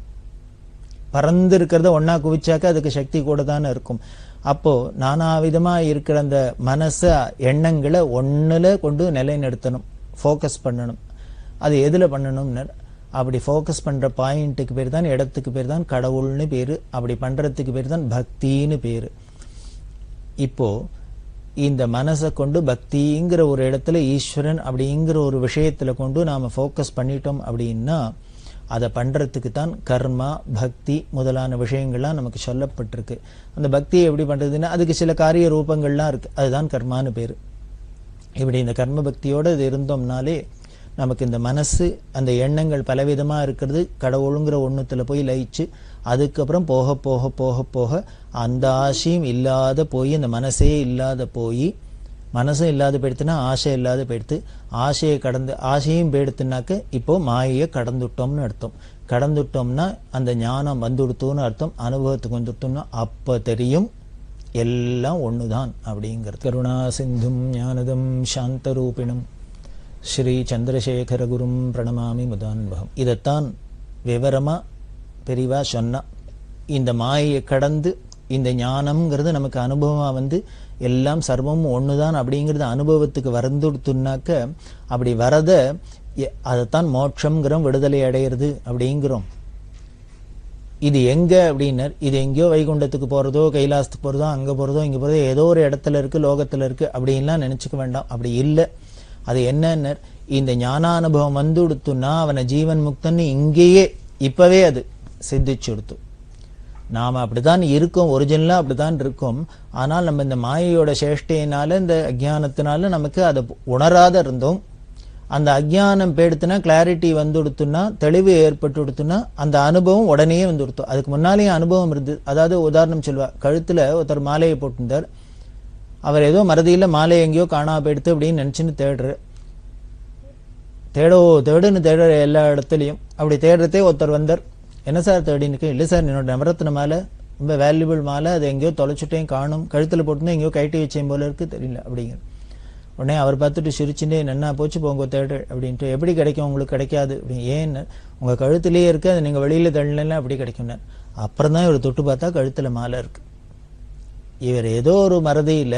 பறந்து இருக்கிறத ஒன்னா குவிச்சாக்க அதுக்கு சக்தி கூட தானே இருக்கும். அப்போ நானாவிதமா இருக்கிற அந்த மனச எண்ணங்களை ஒண்ணுல கொண்டு நிலைநிறுத்தணும், ஃபோக்கஸ் பண்ணணும். அது எதுல பண்ணணும்னு, அப்படி ஃபோக்கஸ் பண்ற பாயிண்ட்டுக்கு பேர் தான், இடத்துக்கு பேர் தான் கடவுள்னு பேரு. அப்படி பண்றதுக்கு பேர் தான் பக்தின்னு பேரு. இப்போ இந்த மனசை கொண்டு பக்திங்கிற ஒரு இடத்துல ஈஸ்வரன் அப்படிங்கிற ஒரு விஷயத்துல கொண்டு நாம ஃபோக்கஸ் பண்ணிட்டோம் அப்படின்னா அதை பண்றதுக்கு தான் கர்மா பக்தி முதலான விஷயங்கள்லாம் நமக்கு சொல்லப்பட்டிருக்கு. அந்த பக்தியை எப்படி பண்றதுன்னா அதுக்கு சில காரிய ரூபங்கள்லாம் இருக்கு, அதுதான் கர்மான்னு பேரு. இப்படி இந்த கர்ம பக்தியோட இது இருந்தோம்னாலே நமக்கு இந்த மனசு அந்த எண்ணங்கள் பலவிதமா இருக்கிறது கடவுளுங்கிற ஒண்ணுத்துல போய் லயிச்சு அதுக்கப்புறம் போக போக போக போக அந்த ஆசையும் இல்லாத போய் அந்த மனசே இல்லாத போய், மனசும் இல்லாத போயிடுத்துனா ஆசை இல்லாத போயிடுத்து, ஆசையை கடந்து ஆசையும் போயிடுத்துனாக்க இப்போ மாயையை கடந்துட்டோம்னு அர்த்தம். கடந்துட்டோம்னா அந்த ஞானம் வந்துடுத்தோன்னு அர்த்தம். அனுபவத்துக்கு வந்துட்டோம்னா அப்ப தெரியும் எல்லாம் ஒண்ணுதான் அப்படிங்கிறது. கருணா சிந்தும் ஞானதம் சாந்தரூபிணம் ஸ்ரீ சந்திரசேகர குரும் பிரணமாமி முதான்பகம். இதைத்தான் விவரமா பெரிவா சொன்னா. இந்த மாயையை கடந்து இந்த ஞானம்ங்கிறது நமக்கு அனுபவமா எல்லாம் சர்வமும் ஒண்ணுதான் அப்படிங்கிறது அனுபவத்துக்கு வந்துடுத்துனாக்க அப்படி வரத அதைத்தான் மோட்சம்ங்கிறோம், விடுதலை அடையிறது அப்படிங்கிறோம். இது எங்க அப்படின்னர், இது எங்கேயோ வைகுண்டத்துக்கு போறதோ கைலாசத்துக்கு போறதோ அங்க போறதோ இங்க போறதோ ஏதோ ஒரு இடத்துல இருக்கு லோகத்துல இருக்கு அப்படின்லாம் நினைச்சுக்க வேண்டாம். அப்படி இல்லை. அது என்னன்னர், இந்த ஞானானுபவம் வந்துடுத்துன்னா அவனை ஜீவன் முக்தன்னு இங்கேயே இப்பவே அது சித்திச்சுடுத்து. நாம அப்படித்தான் இருக்கோம், ஒரிஜினலா அப்படித்தான் இருக்கோம். ஆனால் நம்ம இந்த மாயையோட சேஷ்டையினால இந்த அஜ்ஞானத்தினால நமக்கு அதை உணராத இருந்தோம். அந்த அஜ்ஞானம் பேடுத்துனா கிளாரிட்டி வந்துடுத்துன்னா தெளிவு ஏற்பட்டுடுத்துன்னா அந்த அனுபவம் உடனே வந்துடுத்தோம். அதுக்கு முன்னாலேயே அனுபவம் இருந்தது. அதாவது உதாரணம் சொல்வா, கழுத்துல ஒருத்தர் மாலையை போட்டிருந்தார். அவர் ஏதோ மறதியில மாலை எங்கேயோ காணா போயிடுத்து அப்படின்னு நினைச்சுன்னு தேடுற தேடுன்னு தேடுற எல்லா இடத்துலையும். அப்படி தேடுறதே ஒருத்தர் வந்தார். என்ன சார் தேடினுக்கு? இல்லை சார், என்னோட நவரத்ன மாலை ரொம்ப வேல்யூபிள் மாலை, அது எங்கேயோ தொலைச்சுட்டேன் காணும், கழுத்துல போட்டுன்னு எங்கேயோ கைட்டி வச்சேன் போல இருக்கு தெரியல அப்படிங்கிற உடனே அவர் பார்த்துட்டு சிரிச்சுட்டே என்ன போச்சு போங்க தேடு அப்படின்ட்டு. எப்படி கிடைக்கும் உங்களுக்கு? கிடைக்காது அப்படின்னு. ஏன்னு? உங்க கழுத்துலேயே இருக்கு, அது நீங்க வெளியில தள்ளலாம் அப்படி கிடைக்கும். அப்புறம் தான் இவர் தொட்டு பார்த்தா கழுத்துல மாலை இருக்கு. இவர் ஏதோ ஒரு மறதியில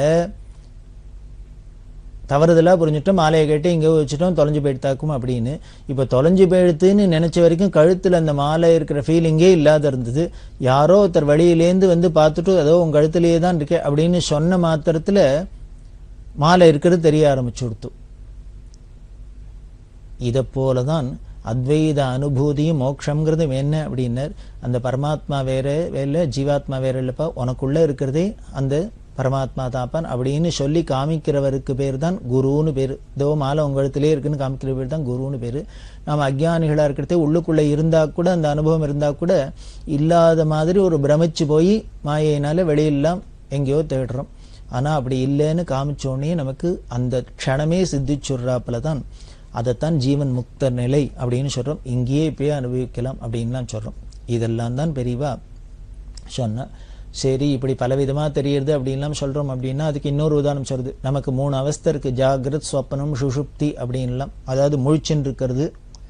தவறுதலா புரிஞ்சுட்டோம், மாலையை கேட்டு இங்கே வச்சுட்டோம், தொலைஞ்சு போயிடுத்தாக்கும் அப்படின்னு. இப்ப தொலைஞ்சு போயிடுத்துன்னு நினைச்ச வரைக்கும் கழுத்துல அந்த மாலை இருக்கிற ஃபீலிங்கே இல்லாத இருந்தது. யாரோ ஒருத்தர் வழியிலேருந்து பார்த்துட்டு அதோ உங்க கழுத்திலேயே தான் இருக்கே அப்படின்னு சொன்ன மாத்திரத்துல மாலை இருக்கிறது தெரிய ஆரம்பிச்சு கொடுத்து. இதை போலதான் அத்வைத அனுபூதியும் மோட்சம்ங்கிறது என்ன அப்படின்னர், அந்த பரமாத்மா வேற வேற ஜீவாத்மா வேற இல்லப்பா, உனக்குள்ள இருக்கிறதே அந்த பரமாத்மா தாப்பான் அப்படின்னு சொல்லி காமிக்கிறவருக்கு பேர் தான் குருன்னு பேரு. இதோ மாலை உங்களிடத்திலே இருக்குன்னு காமிக்கிற பேர் தான் குருன்னு பேரு. நாம அஜ்ஞானிகளா இருக்கிறதே உள்ளுக்குள்ள இருந்தா கூட அந்த அனுபவம் இருந்தா கூட இல்லாத மாதிரி ஒரு பிரமிச்சு போய் மாயையினால வெளியெல்லாம் எங்கேயோ தேடுறோம். ஆனா அப்படி இல்லைன்னு காமிச்சோடனே நமக்கு அந்த க்ஷணமே சித்திச்சுடுறாப்புல தான் அதைத்தான் ஜீவன் முக்த நிலை அப்படின்னு சொல்றோம். இங்கேயே இப்பயே அனுபவிக்கலாம் அப்படின்லாம் சொல்றோம். இதெல்லாம் தான் பெரியவா சொன்ன. சரி, இப்படி பலவிதமா தெரியுது அப்படின்லாம் சொல்றோம் அப்படின்னா அதுக்கு இன்னொரு உதாரணம் சொல்றது. நமக்கு 3 அவஸ்தை இருக்கு, ஜாகிரத், ஸ்வப்னம், சுஷுப்தி அப்படின்லாம். அதாவது முழிச்சுன்னு இருக்கிறது,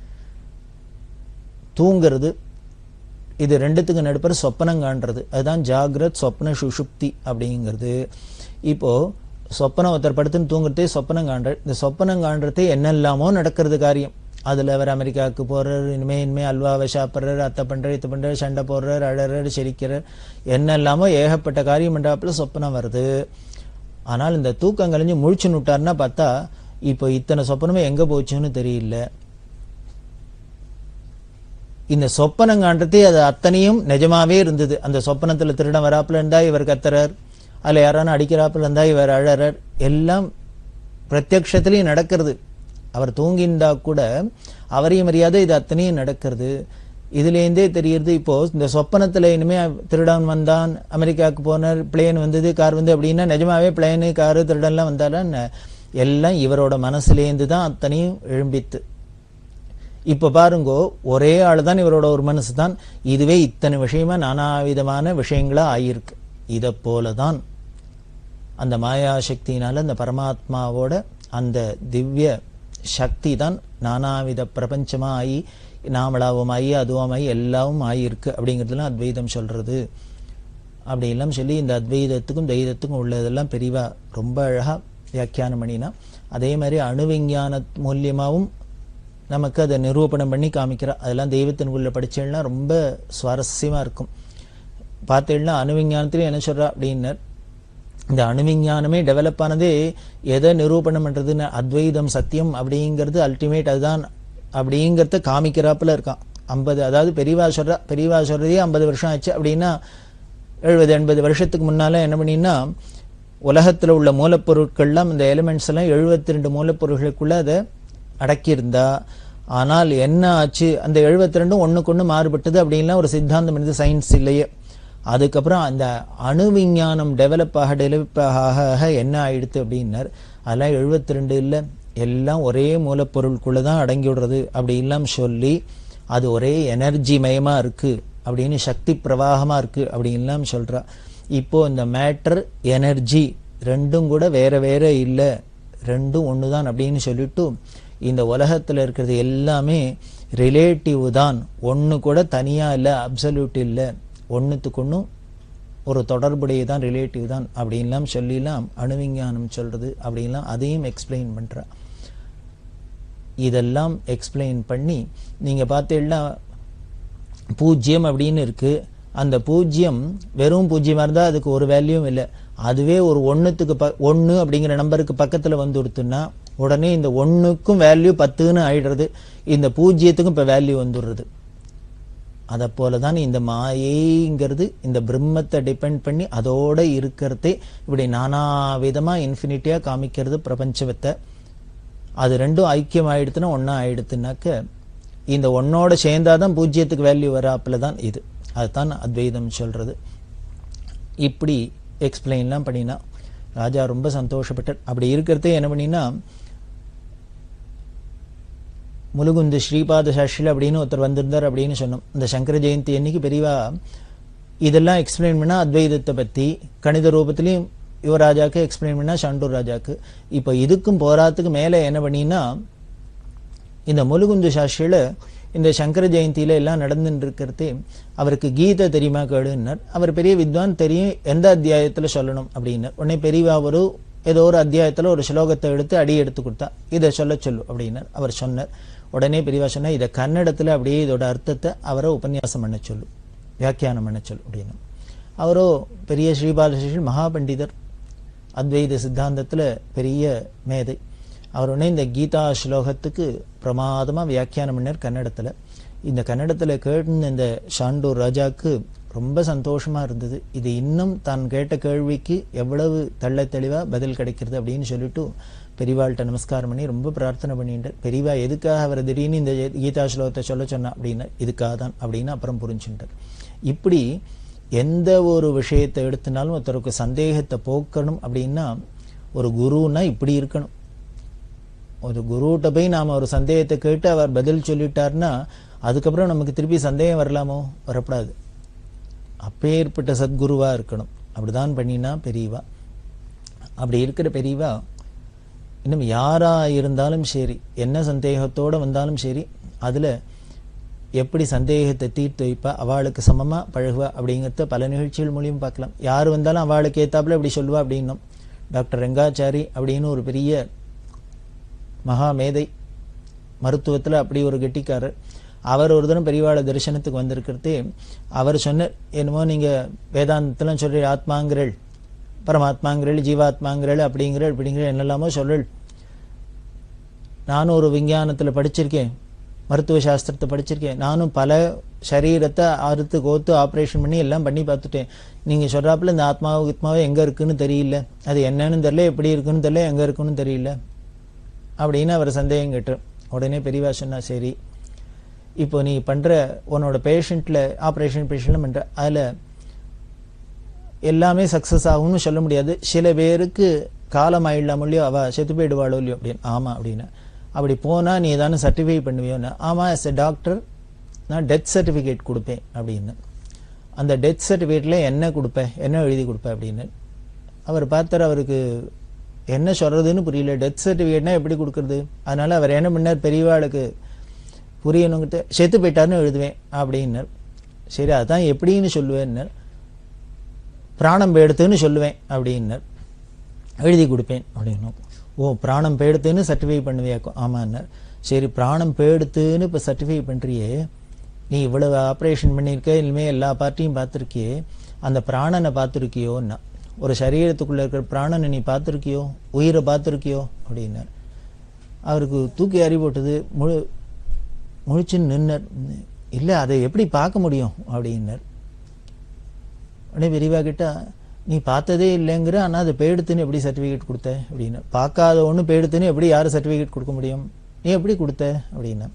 தூங்கிறது, இது ரெண்டுத்துக்கு நடுப்புற சொப்பனம் காண்றது, அதுதான் ஜாகிரத், சொப்ன, சுஷுப்தி அப்படிங்கிறது. இப்போ சொப்பனம் ஒருத்தர் படுத்துன்னு தூங்குறதே சொப்பனம் காண்ற. இந்த சொப்பனம் காண்றதே என்னெல்லாமோ நடக்கிறது காரியம். அதுல அவர் அமெரிக்காவுக்கு போறார், இனிமே அல்வாவை சாப்பிட்றாரு, அத்தை பண்றாரு, இத்தை பண்றாரு, சண்டை போடுறாரு, அழறாரு, சிரிக்கிறார், என்னெல்லாமோ ஏகப்பட்ட காரியம் பண்றாப்புல சொப்பனம் வருது. ஆனால் இந்த தூக்கம் கழிஞ்சு முழிச்சு நுட்டாருன்னா பார்த்தா இப்போ இத்தனை சொப்பனமே எங்க போச்சுன்னு தெரியல. இந்த சொப்பனம் காண்றதே அது அத்தனையும் நிஜமாவே இருந்தது. அந்த சொப்பனத்துல திருடன் வராப்புல இருந்தா இவர் கத்துறார், அதுல யாரான அடிக்கிறாப்புல இருந்தா இவர் அழறார், எல்லாம் பிரத்யக்ஷத்திலையும் நடக்கிறது. அவர் தூங்கிண்டா கூட அவரையும் மரியாதை இது அத்தனையும் நடக்கிறது. இதுலேருந்தே தெரியுது. இப்போ இந்த சொப்பனத்துல இனிமே திருடன் வந்தான், அமெரிக்காவுக்கு போனார், பிளேன் வந்தது, கார் வந்து அப்படின்னா நிஜமாவே பிளேனு, காரு, திருடன்லாம் வந்தாலும் எல்லாம் இவரோட மனசுலேருந்து தான் அத்தனையும் எழும்பித்து. இப்ப பாருங்கோ, ஒரே ஆள் தான், இவரோட ஒரு மனசு தான். இதுவே இத்தனை விஷயமா நானாவிதமான விஷயங்களா ஆயிருக்கு. இதை போலதான் அந்த மாயா சக்தியினால அந்த பரமாத்மாவோட அந்த திவ்ய சக்தி தான் நானாவித பிரபஞ்சமா ஆகி நாமளாவும் அதுவாமாயி எல்லாவும் ஆயிருக்கு அப்படிங்கிறதுலாம் அத்வைதம் சொல்றது. அப்படி எல்லாம் சொல்லி இந்த அத்வைதத்துக்கும் தெய்வத்துக்கும் உள்ளதெல்லாம் பெரியவா ரொம்ப அழகா வியாக்கியானம் பண்ணினா. அதே மாதிரி அணுவிஞ்ஞான மூலியமாவும் நமக்கு அதை நிரூபணம் பண்ணி காமிக்கிறா. அதெல்லாம் தெய்வத்தினுக்குள்ள படிச்சேன்னா ரொம்ப சுவாரஸ்யமா இருக்கும். பார்த்தேன்னா அணுவிஞ்ஞானத்திலே என்ன சொல்றா அப்படின்னர், இந்த அணுவிஞ்ஞானமே டெவலப் ஆனதே எதை நிரூபணம் பண்றதுன்னு அத்வைதம் சத்தியம் அப்படிங்கிறது அல்டிமேட் அதுதான் அப்படிங்கிறத காமிக்கிறாப்புல இருக்கான். 50 அதாவது பெரியவா சொல்றதே 50 வருஷம் ஆச்சு அப்படின்னா 70-80 வருஷத்துக்கு முன்னால என்ன பண்ணினா உலகத்துல உள்ள மூலப்பொருட்கள்லாம் இந்த எலிமெண்ட்ஸ் எல்லாம் 72 மூலப்பொருட்களுக்குள்ள அதை அடக்கியிருந்தா, ஆனால் என்ன ஆச்சு, அந்த 72 ஒண்ணுக்கு ஒண்ணு மாறுபட்டது அப்படின்லாம் ஒரு சித்தாந்தம் இருந்தது, சயின்ஸ் இல்லையே. அதுக்கப்புறம் அந்த அணு விஞ்ஞானம் டெவலப் ஆக என்ன ஆயிடுத்து அப்படின்னார், அதெல்லாம் 72 இல்லை, எல்லாம் ஒரே மூலப்பொருளுக்குள்ளதான் அடங்கி விடுறது அப்படி எல்லாம் சொல்லி அது ஒரே எனர்ஜி மயமா இருக்கு அப்படின்னு, சக்தி பிரவாகமா இருக்கு அப்படின்லாம் சொல்றா. இப்போ இந்த மேட்டர் எனர்ஜி ரெண்டும் கூட வேற வேற இல்லை, ரெண்டும் ஒண்ணுதான் அப்படின்னு சொல்லிட்டு இந்த உலகத்துல இருக்கிறது எல்லாமே ரிலேட்டிவ் தான், ஒண்ணு கூட தனியா இல்லை, அப்சல்யூட் இல்லை, ஒண்ணுத்துக்கு ஒண்ணும் ஒரு தொடர்புடையதான், ரிலேட்டிவ் தான் அப்படின்லாம் சொல்லிலாம் அணுவிஞ்ஞானம் சொல்றது அப்படின்லாம் அதையும் எக்ஸ்பிளைன் பண்றா. இதெல்லாம் எக்ஸ்பிளைன் பண்ணி நீங்க பார்த்தீங்கன்னா பூஜ்யம் அப்படின்னு இருக்கு. அந்த பூஜ்யம் வெறும் பூஜ்யமா இருந்தா அதுக்கு ஒரு வேல்யூவும் இல்லை. அதுவே ஒரு ஒண்ணுத்துக்கு 1 அப்படிங்கிற நம்பருக்கு பக்கத்துல வந்து கொடுத்துன்னா உடனே இந்த 1க்கும் வேல்யூ 10ன்னு ஆயிடுறது, இந்த பூஜ்யத்துக்கும் இப்ப வேல்யூ வந்துடுறது. அதை போலதான் இந்த மாயைங்கிறது இந்த பிரம்மத்தை டிபெண்ட் பண்ணி அதோட இருக்கிறதே இப்படி நானா விதமா இன்ஃபினிட்டியா காமிக்கிறது பிரபஞ்சத்தை. அது ரெண்டும் ஐக்கியம் ஆயிடுத்துன்னா ஒன்னா ஆயிடுத்துனாக்க இந்த ஒன்னோட சேர்ந்தாதான் பூஜ்யத்துக்கு வேல்யூ வராப்புலதான் இது. அதுதான் அத்வைதம் சொல்றது. இப்படி எக்ஸ்பிளைன்லாம் பண்ணினா ராஜா ரொம்ப சந்தோஷப்பட்டார். அப்படி இருக்கிறதே என்ன பண்ணினா முலுகுந்து ஸ்ரீபாத சாஸ்திரி அப்படின்னு ஒருத்தர் வந்திருந்தார் அப்படின்னு சொன்னோம். இந்த சங்கர ஜெயந்தி அன்னைக்கு பெரியவா இதெல்லாம் எக்ஸ்பிளைன் பண்ணா அத்வைதத்தை பத்தி கணித ரூபத்திலையும் யுவராஜாக்கு எக்ஸ்பிளைன் பண்ணா சண்டூர் ராஜாக்கு. இப்போ இதுக்கும் போராத்துக்கு மேல என்ன பண்ணினா இந்த முலுகுந்து சாஸ்திரியில இந்த சங்கர ஜெயந்தியில எல்லாம் நடந்துட்டு இருக்கிறதே அவருக்கு கீதை தெரியுமா கேளுன்னார். அவர் பெரிய வித்வான், தெரியும் எந்த அத்தியாயத்துல சொல்லணும் அப்படின்னார். உடனே பெரியவா ஏதோ ஒரு அத்தியாயத்துல ஒரு ஸ்லோகத்தை எடுத்து கொடுத்தா, இதை சொல்லு அப்படின்னார். அவர் சொன்னார். உடனே பெரியவா சொன்னா இதை கன்னடத்துல அப்படியே இதோட அர்த்தத்தை அவரை உபன்யாசம் பண்ண சொல்லு, வியாக்கியானம் பண்ண சொல்லு அப்படின்னு. அவரோ பெரிய ஸ்ரீபாலகிருஷ்ண மகா பண்டிதர், அத்வைத சித்தாந்தத்துல பெரிய மேதை. அவர் உடனே இந்த கீதா ஸ்லோகத்துக்கு பிரமாதமா வியாக்கியானம் பண்ணார் கன்னடத்துல. இந்த கன்னடத்துல கேட்டு இந்த ஷாண்டூர் ராஜாக்கு ரொம்ப சந்தோஷமா இருந்தது. இது இன்னும் தான் கேட்ட கேள்விக்கு எவ்வளவு தெள்ள தெளிவா பதில் கிடைக்கிறது அப்படின்னு சொல்லிட்டு பெரியவாள்கிட்ட நமஸ்காரம் பண்ணி ரொம்ப பிரார்த்தனை பண்ணிட்டார். பெரியவா எதுக்காக அவர் திடீர்னு இந்த கீதா ஸ்லோகத்தை சொல்ல சொன்னா அப்படின்னா இதுக்காக தான் அப்படின்னு அப்புறம் புரிஞ்சுட்டார். இப்படி எந்த ஒரு விஷயத்தை எடுத்தினாலும் ஒருத்தருக்கு சந்தேகத்தை போக்கணும் அப்படின்னா ஒரு குருன்னா இப்படி இருக்கணும். ஒரு குருகிட்ட போய் நாம் ஒரு சந்தேகத்தை கேட்டு அவர் பதில் சொல்லிட்டார்னா அதுக்கப்புறம் நமக்கு திருப்பி சந்தேகம் வரலாமோ? வரப்படாது. அப்பேற்பட்ட சத்குருவா இருக்கணும். அப்படிதான் பண்ணினா பெரியவா. அப்படி இருக்கிற பெரியவா இன்னும் யாரா இருந்தாலும் சரி, என்ன சந்தேகத்தோடு வந்தாலும் சரி, அதில் எப்படி சந்தேகத்தை தீர்த்து வைப்பா, அவளுக்கு சமமாக பழகுவா அப்படிங்கிறத பல நிகழ்ச்சிகள் மூலியம் பார்க்கலாம். யார் வந்தாலும் அவளுக்கு ஏத்தாப்புல இப்படி சொல்லுவா அப்படின்னும். டாக்டர் ரெங்காச்சாரி அப்படின்னு ஒரு பெரிய மகா மேதை, மருத்துவத்தில் அப்படி ஒரு கெட்டிக்காரர். அவர் ஒரு தினம் பெரியவாளை தரிசனத்துக்கு வந்திருக்கிறது. அவர் சொன்னார், என்னமோ நீங்கள் வேதாந்தத்தில் சொல்கிற ஆத்மாங்கிறள், பரமாத்மாங்கிறள், ஜீவாத்மாங்கிறள், அப்படிங்கிறள் என்னெல்லாமோ சொல்லல். நானும் ஒரு விஞ்ஞானத்தில் படிச்சிருக்கேன், மருத்துவ சாஸ்திரத்தை படிச்சிருக்கேன். நானும் பல சரீரத்தை அறுத்து கோத்து ஆப்ரேஷன் பண்ணி எல்லாம் பண்ணி பார்த்துட்டேன். நீங்கள் சொல்கிறாப்புல இந்த ஆத்மாவை எங்கே இருக்குன்னு தெரியல, அது என்னன்னு தெரியல, எப்படி இருக்குன்னு தெரியல, எங்கே இருக்குன்னு தெரியல அப்படின்னு அவர் சந்தேகம் கேட்டு உடனே பெரியவா சொன்னா, சரி இப்போ நீ பண்ணுற உன்னோட பேஷண்ட்டில் ஆப்ரேஷன் பேஷண்ட்லாம் பண்ணுற, அதில் எல்லாமே சக்ஸஸ் ஆகும்னு சொல்ல முடியாது. சில பேருக்கு காலம் ஆயிடலாம் இல்லையோ, அவள் செத்து போயிடுவாளோ இல்லையோ அப்படின்னு. ஆமாம் அப்படின்னு. அப்படி போனால் நீ ஏதானு சர்டிஃபை பண்ணுவியோன்னு. ஆமாம், எஸ் எ டாக்டர் நான் டெத் சர்டிஃபிகேட் கொடுப்பேன் அப்படின்னு. அந்த டெத் சர்டிஃபிகேட்டில் என்ன கொடுப்பேன், என்ன எழுதி கொடுப்பேன் அப்படின்னு அவர் பார்த்தார். அவருக்கு என்ன சொல்கிறதுன்னு புரியல. டெத் சர்டிஃபிகேட்னா எப்படி கொடுக்குறது? அதனால் அவர் என்ன பண்ணார், பெரியவாளுக்கு புரியணுங்கிட்ட செத்து போயிட்டார்னு எழுதுவேன் அப்படின்னார். சரி, அதுதான் எப்படின்னு சொல்லுவேன்னார். பிராணம் போயிடுத்துன்னு சொல்லுவேன் அப்படின்னார். எழுதி கொடுப்பேன் அப்படின்னும். ஓ, பிராணம் போயிடுத்துன்னு சர்டிஃபை பண்ணுவியாக்கும்? ஆமான்னார். சரி, பிராணம் போயிடுத்துன்னு இப்போ சர்டிஃபை பண்ணுறியே, நீ இவ்வளவு ஆப்ரேஷன் பண்ணியிருக்க, இனிமேல் எல்லா பார்ட்டியும் பார்த்துருக்கியே, அந்த பிராணனை பார்த்துருக்கியோன்னா, ஒரு சரீரத்துக்குள்ளே இருக்கிற பிராணனை நீ பார்த்துருக்கியோ, உயிரை பார்த்துருக்கியோ அப்படின்னார். அவருக்கு தூக்கி அறி போட்டது. முழிச்சுன்னு நின்னர். இல்லை, அதை எப்படி பார்க்க முடியும் அப்படின்னார். உடனே பெரியவா கிட்ட, நீ பார்த்ததே இல்லைங்கிற, ஆனால் அதை போயிடுத்துன்னு எப்படி சர்டிஃபிகேட் கொடுத்த அப்படின்னா. பார்க்காத ஒன்று போயிடுத்துன்னு எப்படி யாரும் சர்டிஃபிகேட் கொடுக்க முடியும், நீ எப்படி கொடுத்த அப்படின்னா.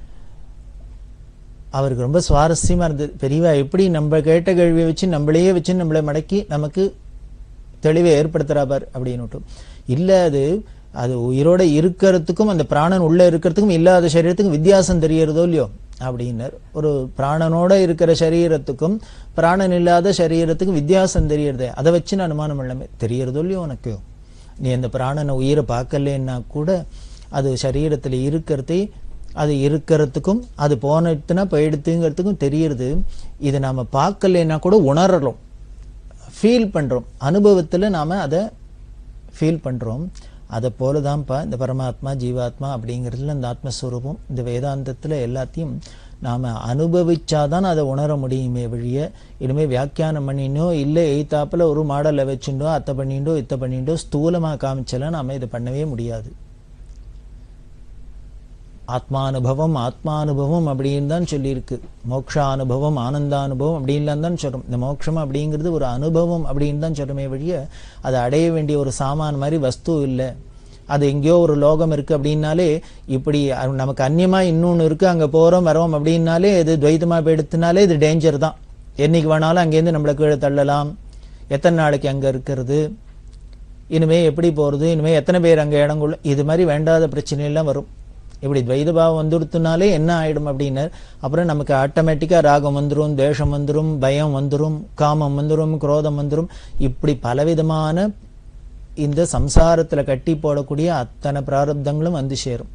அவருக்கு ரொம்ப சுவாரஸ்யமாக இருந்தது. பெரியவா எப்படி நம்ம கேட்ட கேள்வியை வச்சு நம்மளையே வச்சு நம்மளை மடக்கி நமக்கு தெளிவை ஏற்படுத்துகிறாப்பார் அப்படின்னுட்டு. இல்லை, அது உயிரோட இருக்கிறதுக்கும் அந்த பிராணன் உள்ளே இருக்கிறதுக்கும் இல்லாத சரீரத்துக்கும் வித்தியாசம் தெரியறதோ இல்லையோ அப்படின்னார். ஒரு பிராணனோட இருக்கிற சரீரத்துக்கும் பிராணன் இல்லாத சரீரத்துக்கும் வித்தியாசம் தெரியறதே, அதை வச்சு நான் அனுமானம் எல்லாமே தெரியறதோ இல்லையோ உனக்கு. நீ அந்த பிராணனை உயிரை பார்க்கலன்னா கூட அது சரீரத்தில் இருக்கிறதே, அது இருக்கிறதுக்கும் அது போனதுன்னா போயிடுத்துங்கிறதுக்கும் தெரியுது. இதை நாம் பார்க்கலன்னா கூட உணர்றோம், ஃபீல் பண்ணுறோம், அனுபவத்தில் நாம் அதை ஃபீல் பண்ணுறோம். அதை போல தான்ப்பா இந்த பரமாத்மா ஜீவாத்மா அப்படிங்கிறதுல இந்த ஆத்மஸ்வரூபம், இந்த வேதாந்தத்தில் எல்லாத்தையும் நாம் அனுபவிச்சாதான் அதை உணர முடியுமே வழிய, இனிமேல் வியாக்கியானம் பண்ணினோ இல்லை எய்த்தாப்பில் ஒரு மாடலை வச்சுட்டோ அத்தை பண்ணிட்டோ இத்தை பண்ணிட்டோ ஸ்தூலமாக காமிச்சலாம் நாம் இதை பண்ணவே முடியாது. ஆத்மானுபவம் ஆத்மானுபவம் அப்படின்னு தான் சொல்லியிருக்கு. மோக்ஷானுபவம் ஆனந்தானுபவம் அப்படின்லாம் தான் சொல்கிறோம். இந்த மோட்சம் அப்படிங்கிறது ஒரு அனுபவம் அப்படின்னு தான் சொல்கிறோமே வழிய, அதை அடைய வேண்டிய ஒரு சாமான் மாதிரி வஸ்து இல்லை. அது எங்கேயோ ஒரு லோகம் இருக்குது அப்படின்னாலே, இப்படி நமக்கு அந்நியமாக இன்னொன்று இருக்குது, அங்கே போகிறோம் வரோம் அப்படின்னாலே இது துவைதமாக போயிடுத்துனாலே இது டேஞ்சர் தான். என்னைக்கு வேணாலும் அங்கேருந்து நம்மளை கீழே தள்ளலாம், எத்தனை நாளைக்கு அங்கே இருக்கிறது, இனிமேல் எப்படி போகிறது, இனிமேல் எத்தனை பேர் அங்கே இடங்குள்ள, இது மாதிரி வேண்டாத பிரச்சனையெல்லாம் வரும். இப்படி துவைத பாவம் வந்துடுத்துனாலே என்ன ஆகிடும் அப்படின்னார். அப்புறம் நமக்கு ஆட்டோமேட்டிக்காக ராகம் வந்துடும், தேஷம் வந்துடும், பயம் வந்துடும், காமம் வந்துடும், குரோதம் வந்துடும். இப்படி பலவிதமான இந்த சம்சாரத்தில் கட்டி போடக்கூடிய அத்தனை பிராரப்தங்களும் வந்து சேரும்.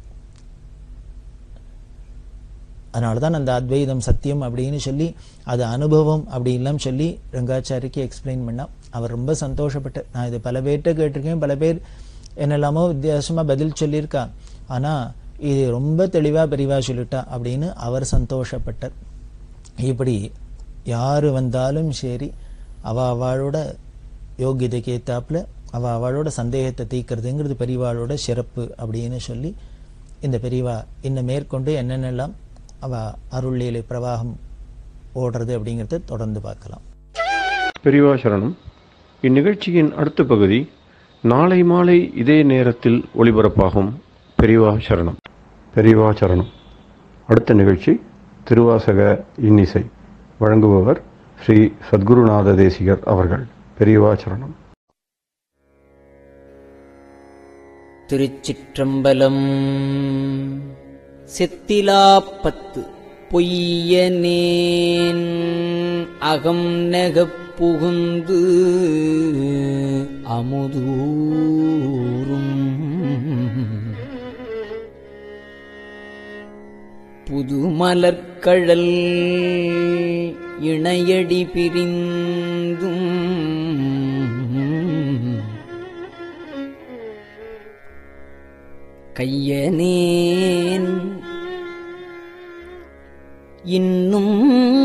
அதனால தான் அந்த அத்வைதம் சத்தியம் அப்படின்னு சொல்லி அது அனுபவம் அப்படின்லாம் சொல்லி ரங்காச்சாரிக்கு எக்ஸ்பிளைன் பண்ணா. அவர் ரொம்ப சந்தோஷப்பட்டார். நான் இது பல பேர்கிட்ட கேட்டிருக்கேன், பல பேர் என்னெல்லாமோ வித்தியாசமாக பதில் சொல்லியிருக்கா, ஆனால் இது ரொம்ப தெளிவாக பெரியவா சொல்லிட்டா அப்படின்னு அவர் சந்தோஷப்பட்டார். இப்படி யார் வந்தாலும் சரி, அவளோட யோகியதைக்கு ஏற்றாப்புல அவளோட சந்தேகத்தை தீர்க்கிறதுங்கிறது பெரியவாளோட சிறப்பு அப்படின்னு சொல்லி இந்த பெரியவா இன்னும் மேற்கொண்டு என்னென்னலாம் அருள்லீலை பிரவாகம் ஓடுறது அப்படிங்கிறத தொடர்ந்து பார்க்கலாம். பெரியவா சரணம். இந்நிகழ்ச்சியின் அடுத்த பகுதி நாளை மாலை இதே நேரத்தில் ஒளிபரப்பாகும். பெரியவா சரணம். பெரியவா சரணம். அடுத்த நிகழ்ச்சி திருவாசக இன்னிசை. வழங்குபவர் ஸ்ரீ சத்குருநாத தேசிகர் அவர்கள். பெரியவா சரணம். திருச்சிற்றம்பலம். செத்திலாப்பத்து பொய்யனேன் அகம் நெகப் புகுந்து அமுதூரும் புதுமலர்கழல் இணையடி பிரிந்தும் கையனேன் இன்னும்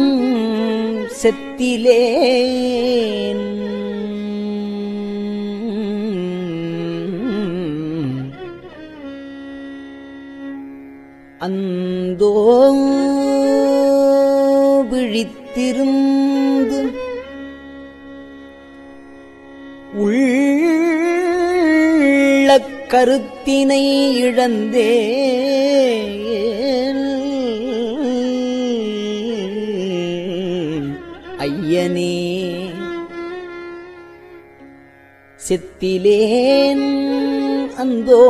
செத்திலேன் அந்தோ விழித்திருந்து உள்ளக் கருத்தினை இழந்தேன் ஐயனே செத்திலேன் அந்தோ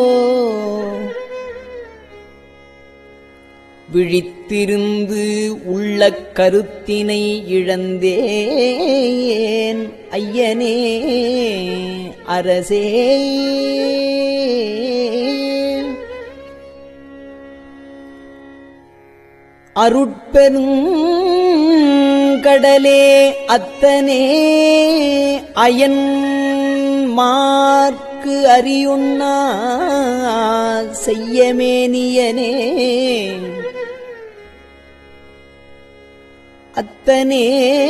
விழித்திருந்து உள்ள கருத்தினை இழந்தேன் ஐயனே அரசே அருட்பெருங்கடலே அத்தனே அயன் மார்க்கு அறியுண்ணா செய்யமேனியனே அத்தனே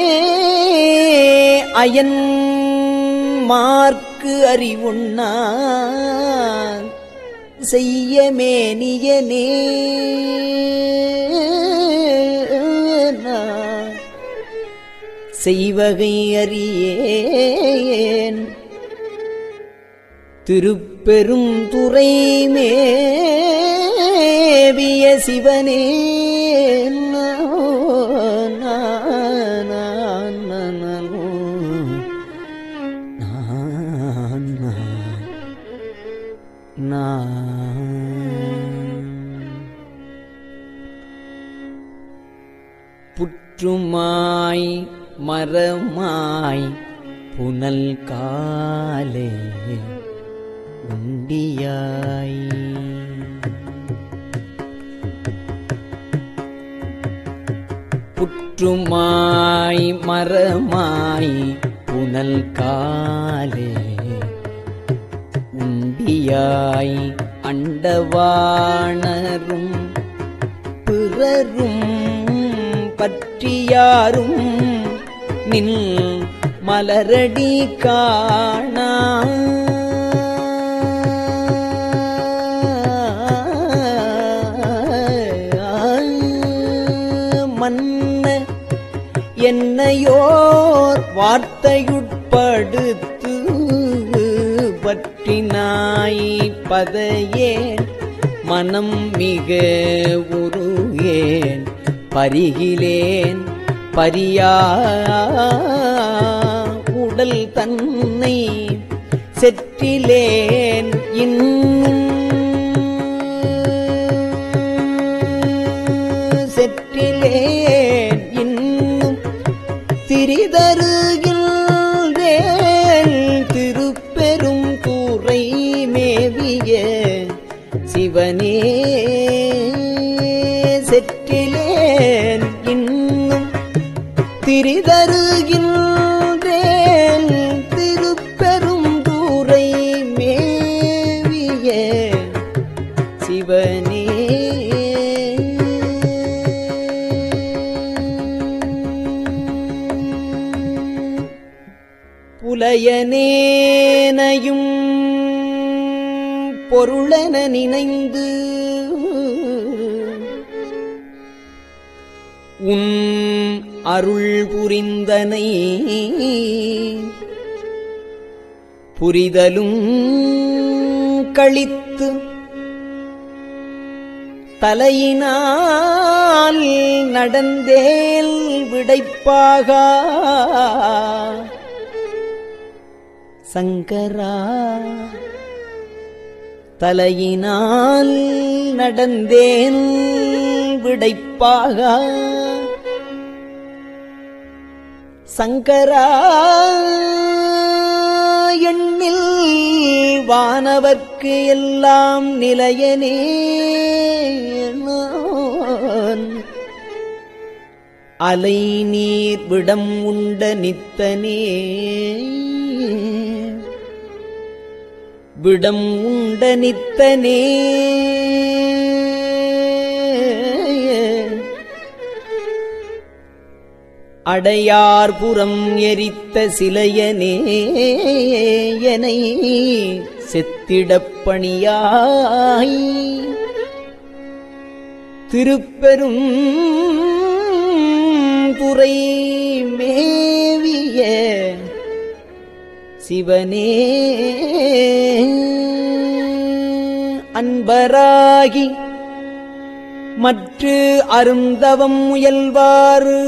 அயன் மார்க்கு அறிவுண்ணா செய்யமேனியனே செய்வகை அறியேன் திருப்பெரும் துறை மேவிய சிவனே புற்றுமாய் மரமாய் புனல் காலே உண்டியாய் புற்றுமாய் மரமாய் புனல் காலே உண்டியாய் அண்டவாணரும் பிறரும் பற்றியாரும் நின் மலரடி காணா மன்ன என்னையோர் வார்த்தையுட்படுத்து பற்றினாய் பதையேன் மனம் மிக உருகேன் பரிகிலேன் பரியா உடல் தன்னை செற்றிலேன் இன்னும் செற்றிலேன் இன்னும் திரிதருகின்றேன் திருப்பெரும் கூரை மேவிய சிவனே செற்றிலேன் இன்னும் திரிதருகின்றேன் திருப்பெரும் கூரை மேவிய சிவனே புலையனேனையும் பொருளென நினைந்து உன் அருள் புரிந்தனை புரிதலும் கழித்து தலையினால் நடந்தேல் விடைப்பாக சங்கரா தலையினால் நடந்தேன் விடைப்பாக சங்கரா எண்ணில் வானவர்க்கு எல்லாம் நிலையனே நான் அலை நீர் விடம் உண்ட நித்தனே விடம் உண்ட நித்தனே அடையார்புறம் எரித்த சிலையனே எனை செத்திடப் பணியாய் திருப்பெரும் துறை மேவிய சிவனே அன்பராகி மற்று அருந்தவம் முயல்வாறு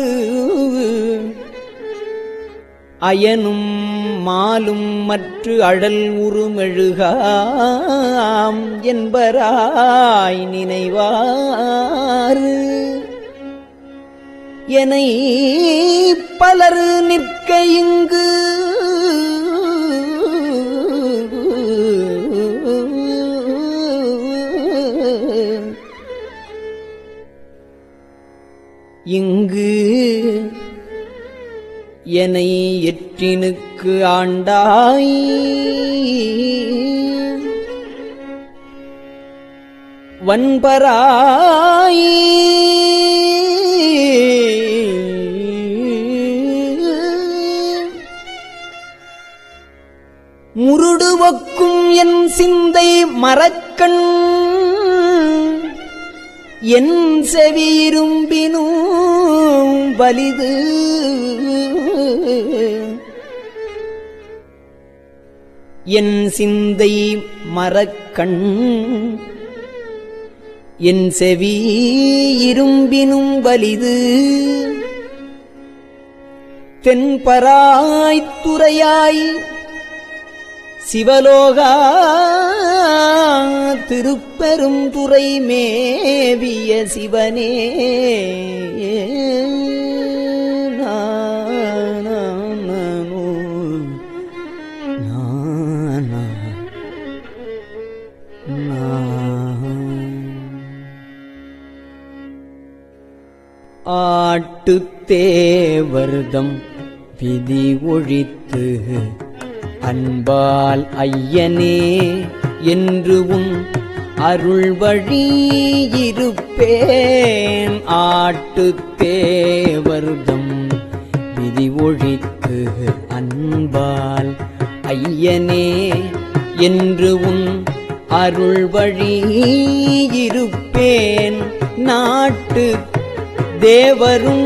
அயனும் மாலும் மற்று அழல் உருமெழுகாம் என்பராய் நினைவாறு எனை பலர் நிற்க இங்கு இங்கு எனை எற்றினுக்கு ஆண்டாய் வன்பராய் முருடுவக்கும் என் சிந்தை மரக்கண் என் செவியிரும்பினும் வலிது என் சிந்தை மரக்கண் என் செவி இரும்பினும் வலிது தென்பராய் துறையாய் சிவலோகா திருப்பெரும் துறை மேவிய சிவனே ஆட்டுத்தேவர்தம் விதி ஒழித்து அன்பால் ஐயனே என்று உன் அருள் வழி இருப்பேன் ஆட்டுத்தேவர்தம் விதி ஒழித்து அன்பால் ஐயனே என்று உன் அருள் வழி இருப்பேன் நாட்டு தேவரும்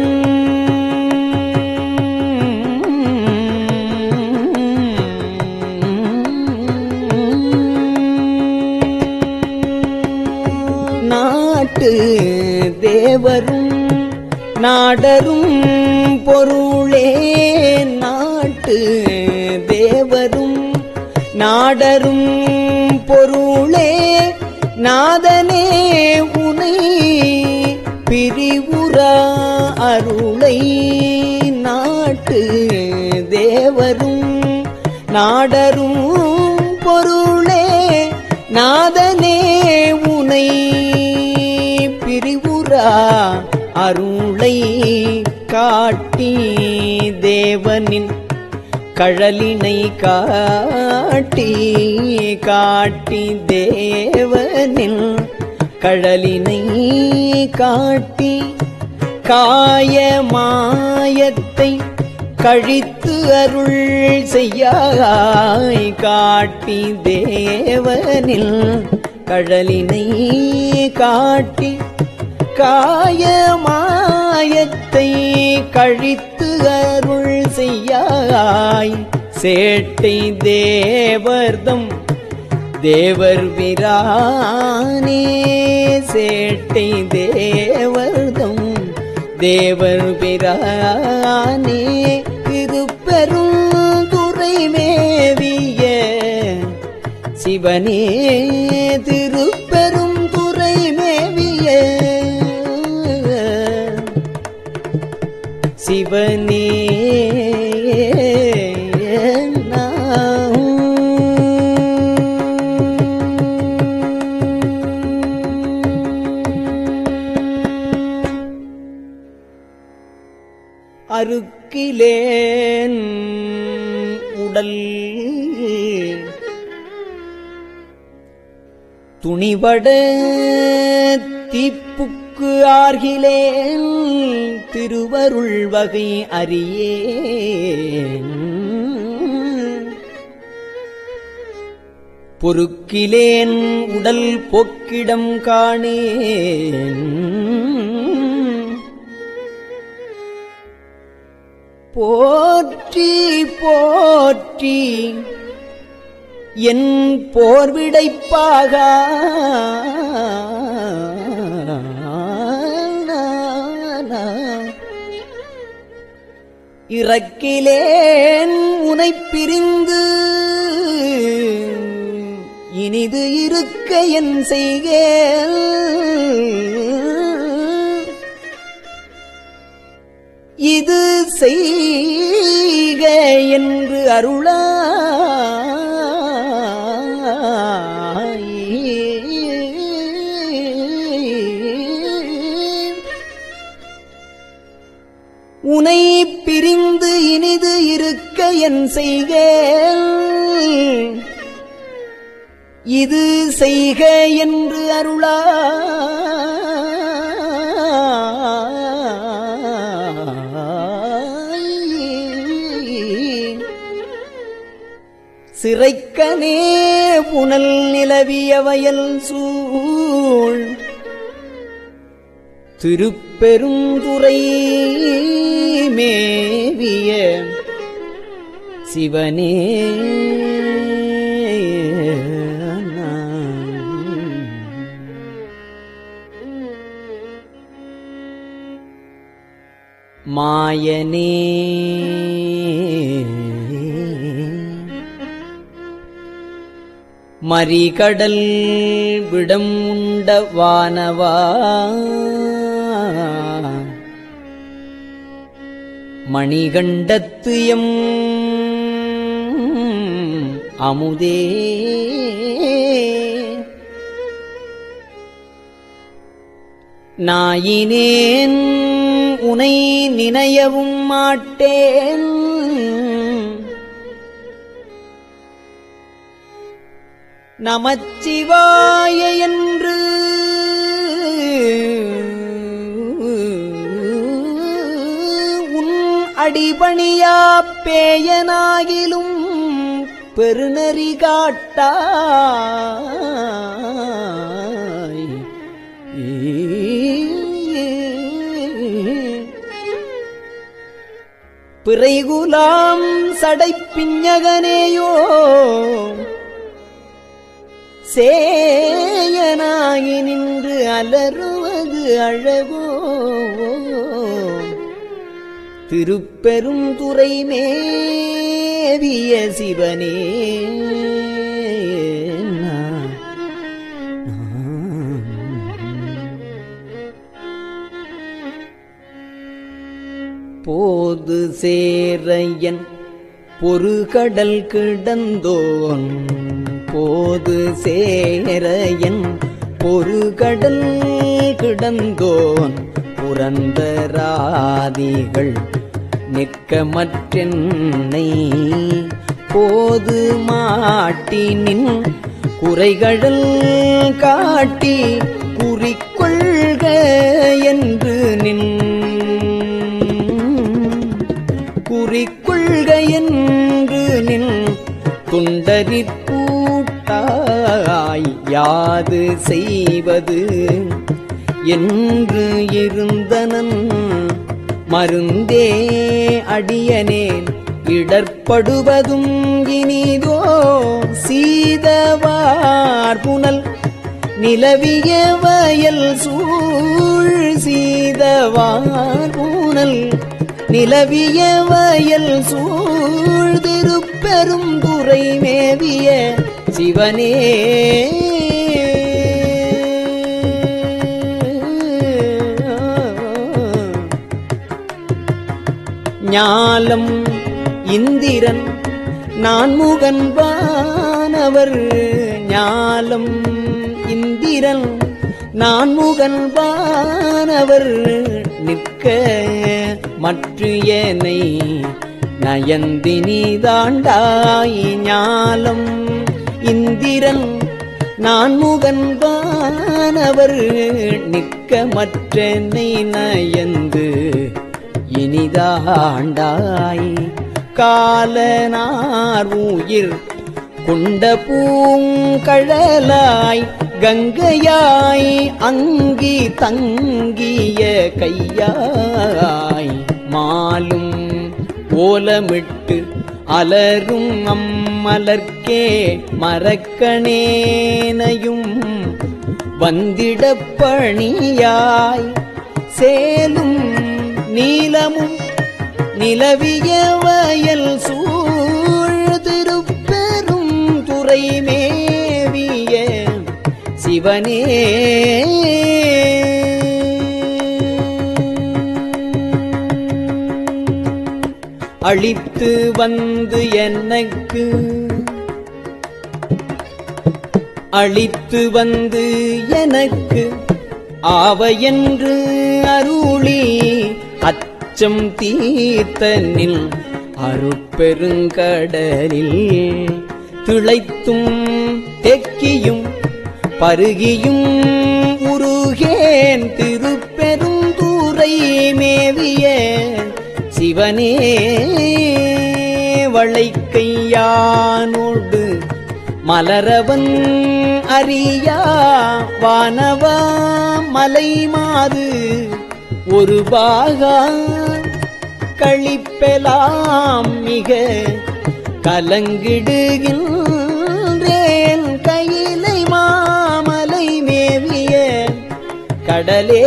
நாட்டு தேவரும் நாடரும் பொருளே நாட்டு தேவரும் நாடரும் பொருளே நாதனே உனை பிரிவுரா அருளை நாட்டு தேவரும் நாடரும் பொருளே நாதனே உனை பிரிவுரா அருளை காட்டி தேவனின் கழலினை காட்டி காட்டி தேவனின் கழலினை காட்டி காய மாயத்தை கழித்து அருள் செய்யாய் காட்டி தேவனில் கழலினை காட்டி காய மாயத்தை கழித்து அருள் செய்யாய் சேட்டை தேவர்தம் தேவர் பிரானே சேட்டை தேவர்தம் தேவர் பிரானே திருப்பெரும் துறை மேவிய சிவ சிவனே திருப்பெரும் துறை மேவிய சிவனே அருக்கிலேன் உடல் துணிபட தீப்புக்கு ஆர்கிலேன் திருவருள் வகை அறியேன் பொறுக்கிலேன் உடல் போக்கிடம் காணேன் போற்றி போற்றி என் போர்விடைப்பாக இறக்கிலேன் உனைப் பிரிந்து இனிது இருக்க என் செய்கேன் இது செய்க என்று அருளாய் உனை பிரிந்து இனிது இருக்க என் செய்கேன் இது செய்க என்று அருளாய் சிறைக்கனே புனல் நிலவிய வயல் சூழ் திருப்பெருந்துறை மேவிய சிவனே மாயனே மறிகடல் விடம் உண்ட வானவா மணிகண்டத்து எம் அமுதே நாயினேன் உனை நினையவும் மாட்டேன் நமச்சிவாய என்று உன் அடிபணியா பேயனாகிலும் பெருநெறி காட்டாய் பிறைகுலாம் சடைப்பிஞகனேயோ சேயனாகி நின்று அலறுவது அழகோ திருப்பெருந்துறை மேவிய சிவனே போது சேரையன் பொறுகடல் கிடந்தோன் போது சேரையன் பொறுகடல் கிடந்தோன் புரந்தராதிகள் நிற்கமற்றென்னை போது மாட்டினின் குறைகடல் காட்டி குறிக்கொள்க என்று நின் குறிக்கொள்க என்று நின் துண்டரிப்பூட்டாய் யாது செய்வது என்று இருந்தனன் மருந்தே அடியனேன் இடர்படுவதும் இனிதோ சீதவார் புனல் நிலவிய வயல் சூழ் சீதவார் புனல் நிலவிய வயல் சூழ் திருப்பெருந்துறை மேவிய சிவனே ஞாலம் இந்திரன் நான்முகன் வானவர் ஞாலம் இந்திரன் நான்முகன் வானவர் நிற்க மற்று ஏனை நயந்தினி தாண்டாய் ஞாலம் இந்திரன் நான்முகன் வானவர் நிற்க மற்றனை நயந்து இனிதாண்டாய் காலனார் உயிர் கொண்ட பூங்கழலாய் கங்கையாய் அங்கி தங்கிய கையாய் மாலும் ஓலமிட்டு அலரும் அம்மலர்க்கே மரக்கணேனையும் வந்திடப் பணியாய் சேலும் நீலமும் நிலவிய வயல் சூழ்திருப்பெரும் துறை மேவிய சிவனே அளித்து வந்து எனக்கு அளித்து வந்து எனக்கு ஆவையென்று அருளி அச்சம் தீர்த்தனில் அருட்பெருங்கடலில் திளைத்தும் தெக்கியும் பருகியும் உருகேன் திருப்பெருந்துறை மேவிய சிவனே வளைக்கையானோடு மலரவன் அறியா வானவா மலைமாது ஒரு பாகா கழிப்பெலாம் மிக கலங்கிடுகின்றேன் கையிலை மாமலை மேவிய கடலே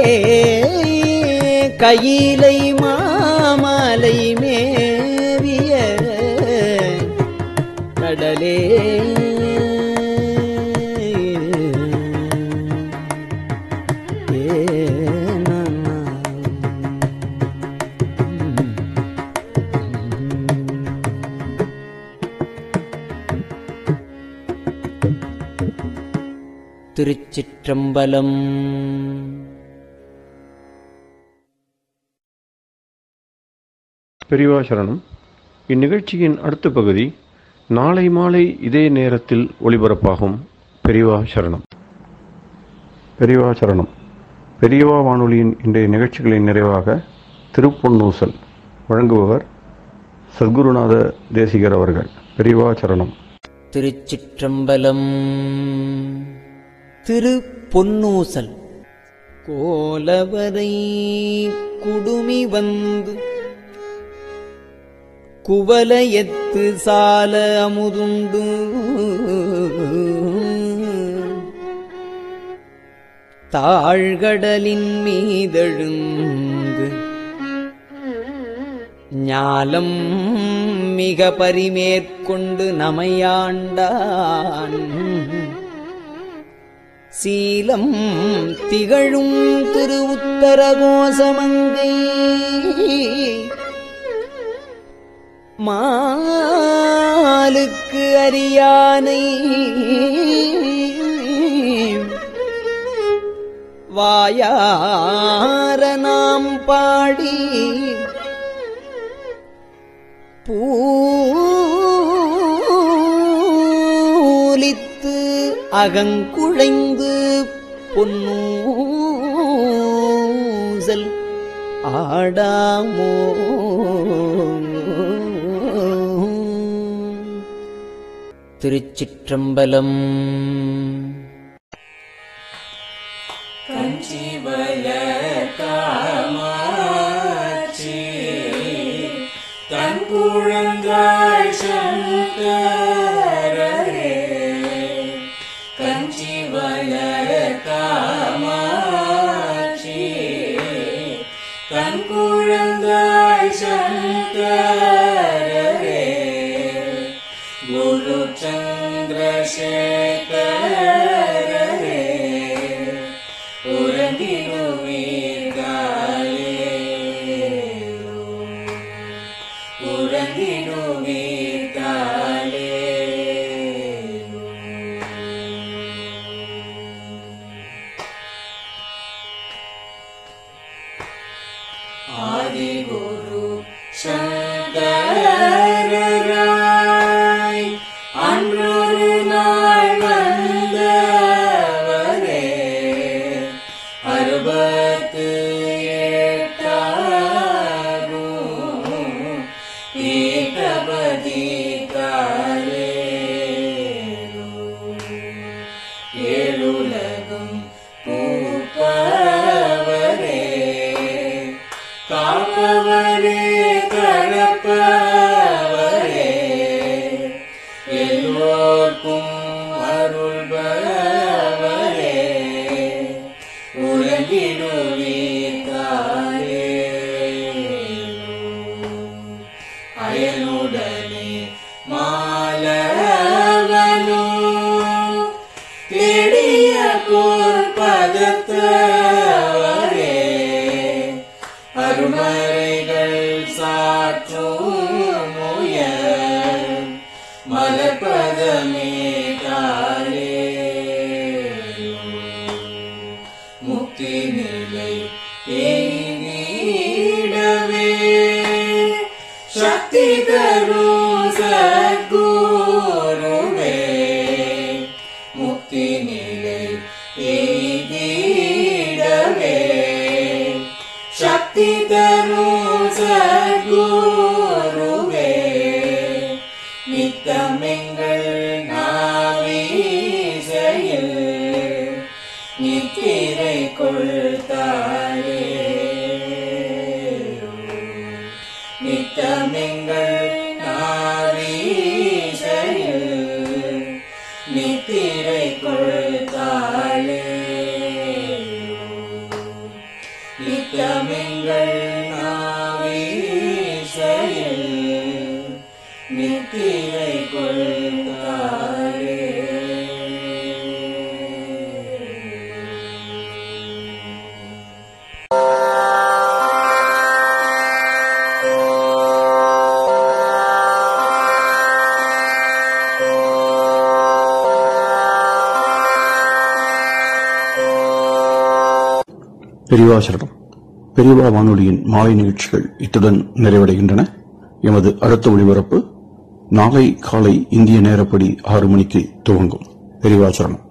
கையிலை மாமலை மேவிய கடலே திருச்சிற்றம்பலம். பெரியவா சரணம். இந்நிகழ்ச்சியின் அடுத்த பகுதி நாளை மாலை இதே நேரத்தில் ஒளிபரப்பாகும். பெரியவா சரணம். பெரியவா சரணம். பெரியவா வானொலியின் இன்றைய நிகழ்ச்சிகளின் நிறைவாக திருப்பொன்னூசல் வழங்குபவர் சத்குருநாத தேசிகர் அவர்கள். பெரியவா சரணம். திருச்சிற்றம்பலம். திருப்பொன்னூசல். கோலவரை குடுமி வந்து குவலயத்து சால அமுதுண்டு தாழ்கடலின் மீதெழுந்து ஞாலம் மிக பரிமேற்கொண்டு நமையாண்டான் சீலம் திகழும் திரு உத்தரகோசமங்கை மாலுக்கு அரியானை வாயார நாம் பாடி பூலித்து அகங்குழைந்து பொன்னூசல் ஆடாமோ. திருச்சிற்றம்பலம். கஞ்சிவய காமாட்சி தன் குழந்தாய் சங்கரே கஞ்சிவய காமாட்சி தன் குழந்தாய் சங்கரே குரு சங்கரே சந்திரசேகரரே உறங்கிடுவீர்களே உறங்கிடுவீர்களே ஆதிகுரு சங்கரராய் அன்றொரு நாள் வந்தவரே 68 பீட்டபதி காலே ஏழுலகும் பூப்பவரே காப்பவரே கடப்பவரே எல்லோர்க்கும் அருள்பவரே உறங்கிடுவீர்களே அயனுடனே மாலவனோ தேடிய பொற்பதத்தவரே அருமறைகள் சாற்றும் முயல் மலர்பதமே காலே முக்தி நிலை எய்திடவே சக்தி தரும் சத்குருவே முக்தி நிலை எய்திடவே சக்தி தரும் சத்குருவே நித்தமெங்கள் நாவீசையில் நித்திரை கொள்தாயே நித்தமெங்கள் நாவீசையில் நித்திரை கொள்தாயே நித்தமெங்கள் நாவீசையில் நித்திரை கொள்தாயே பெரியவாசரணம். பெரியவா வானொலியின் மாலை நிகழ்ச்சிகள் இத்துடன் நிறைவடைகின்றன. எமது அடுத்த ஒளிபரப்பு நாளை காலை இந்திய நேரப்படி 6 மணிக்கு துவங்கும். பெரியவாசரணம்.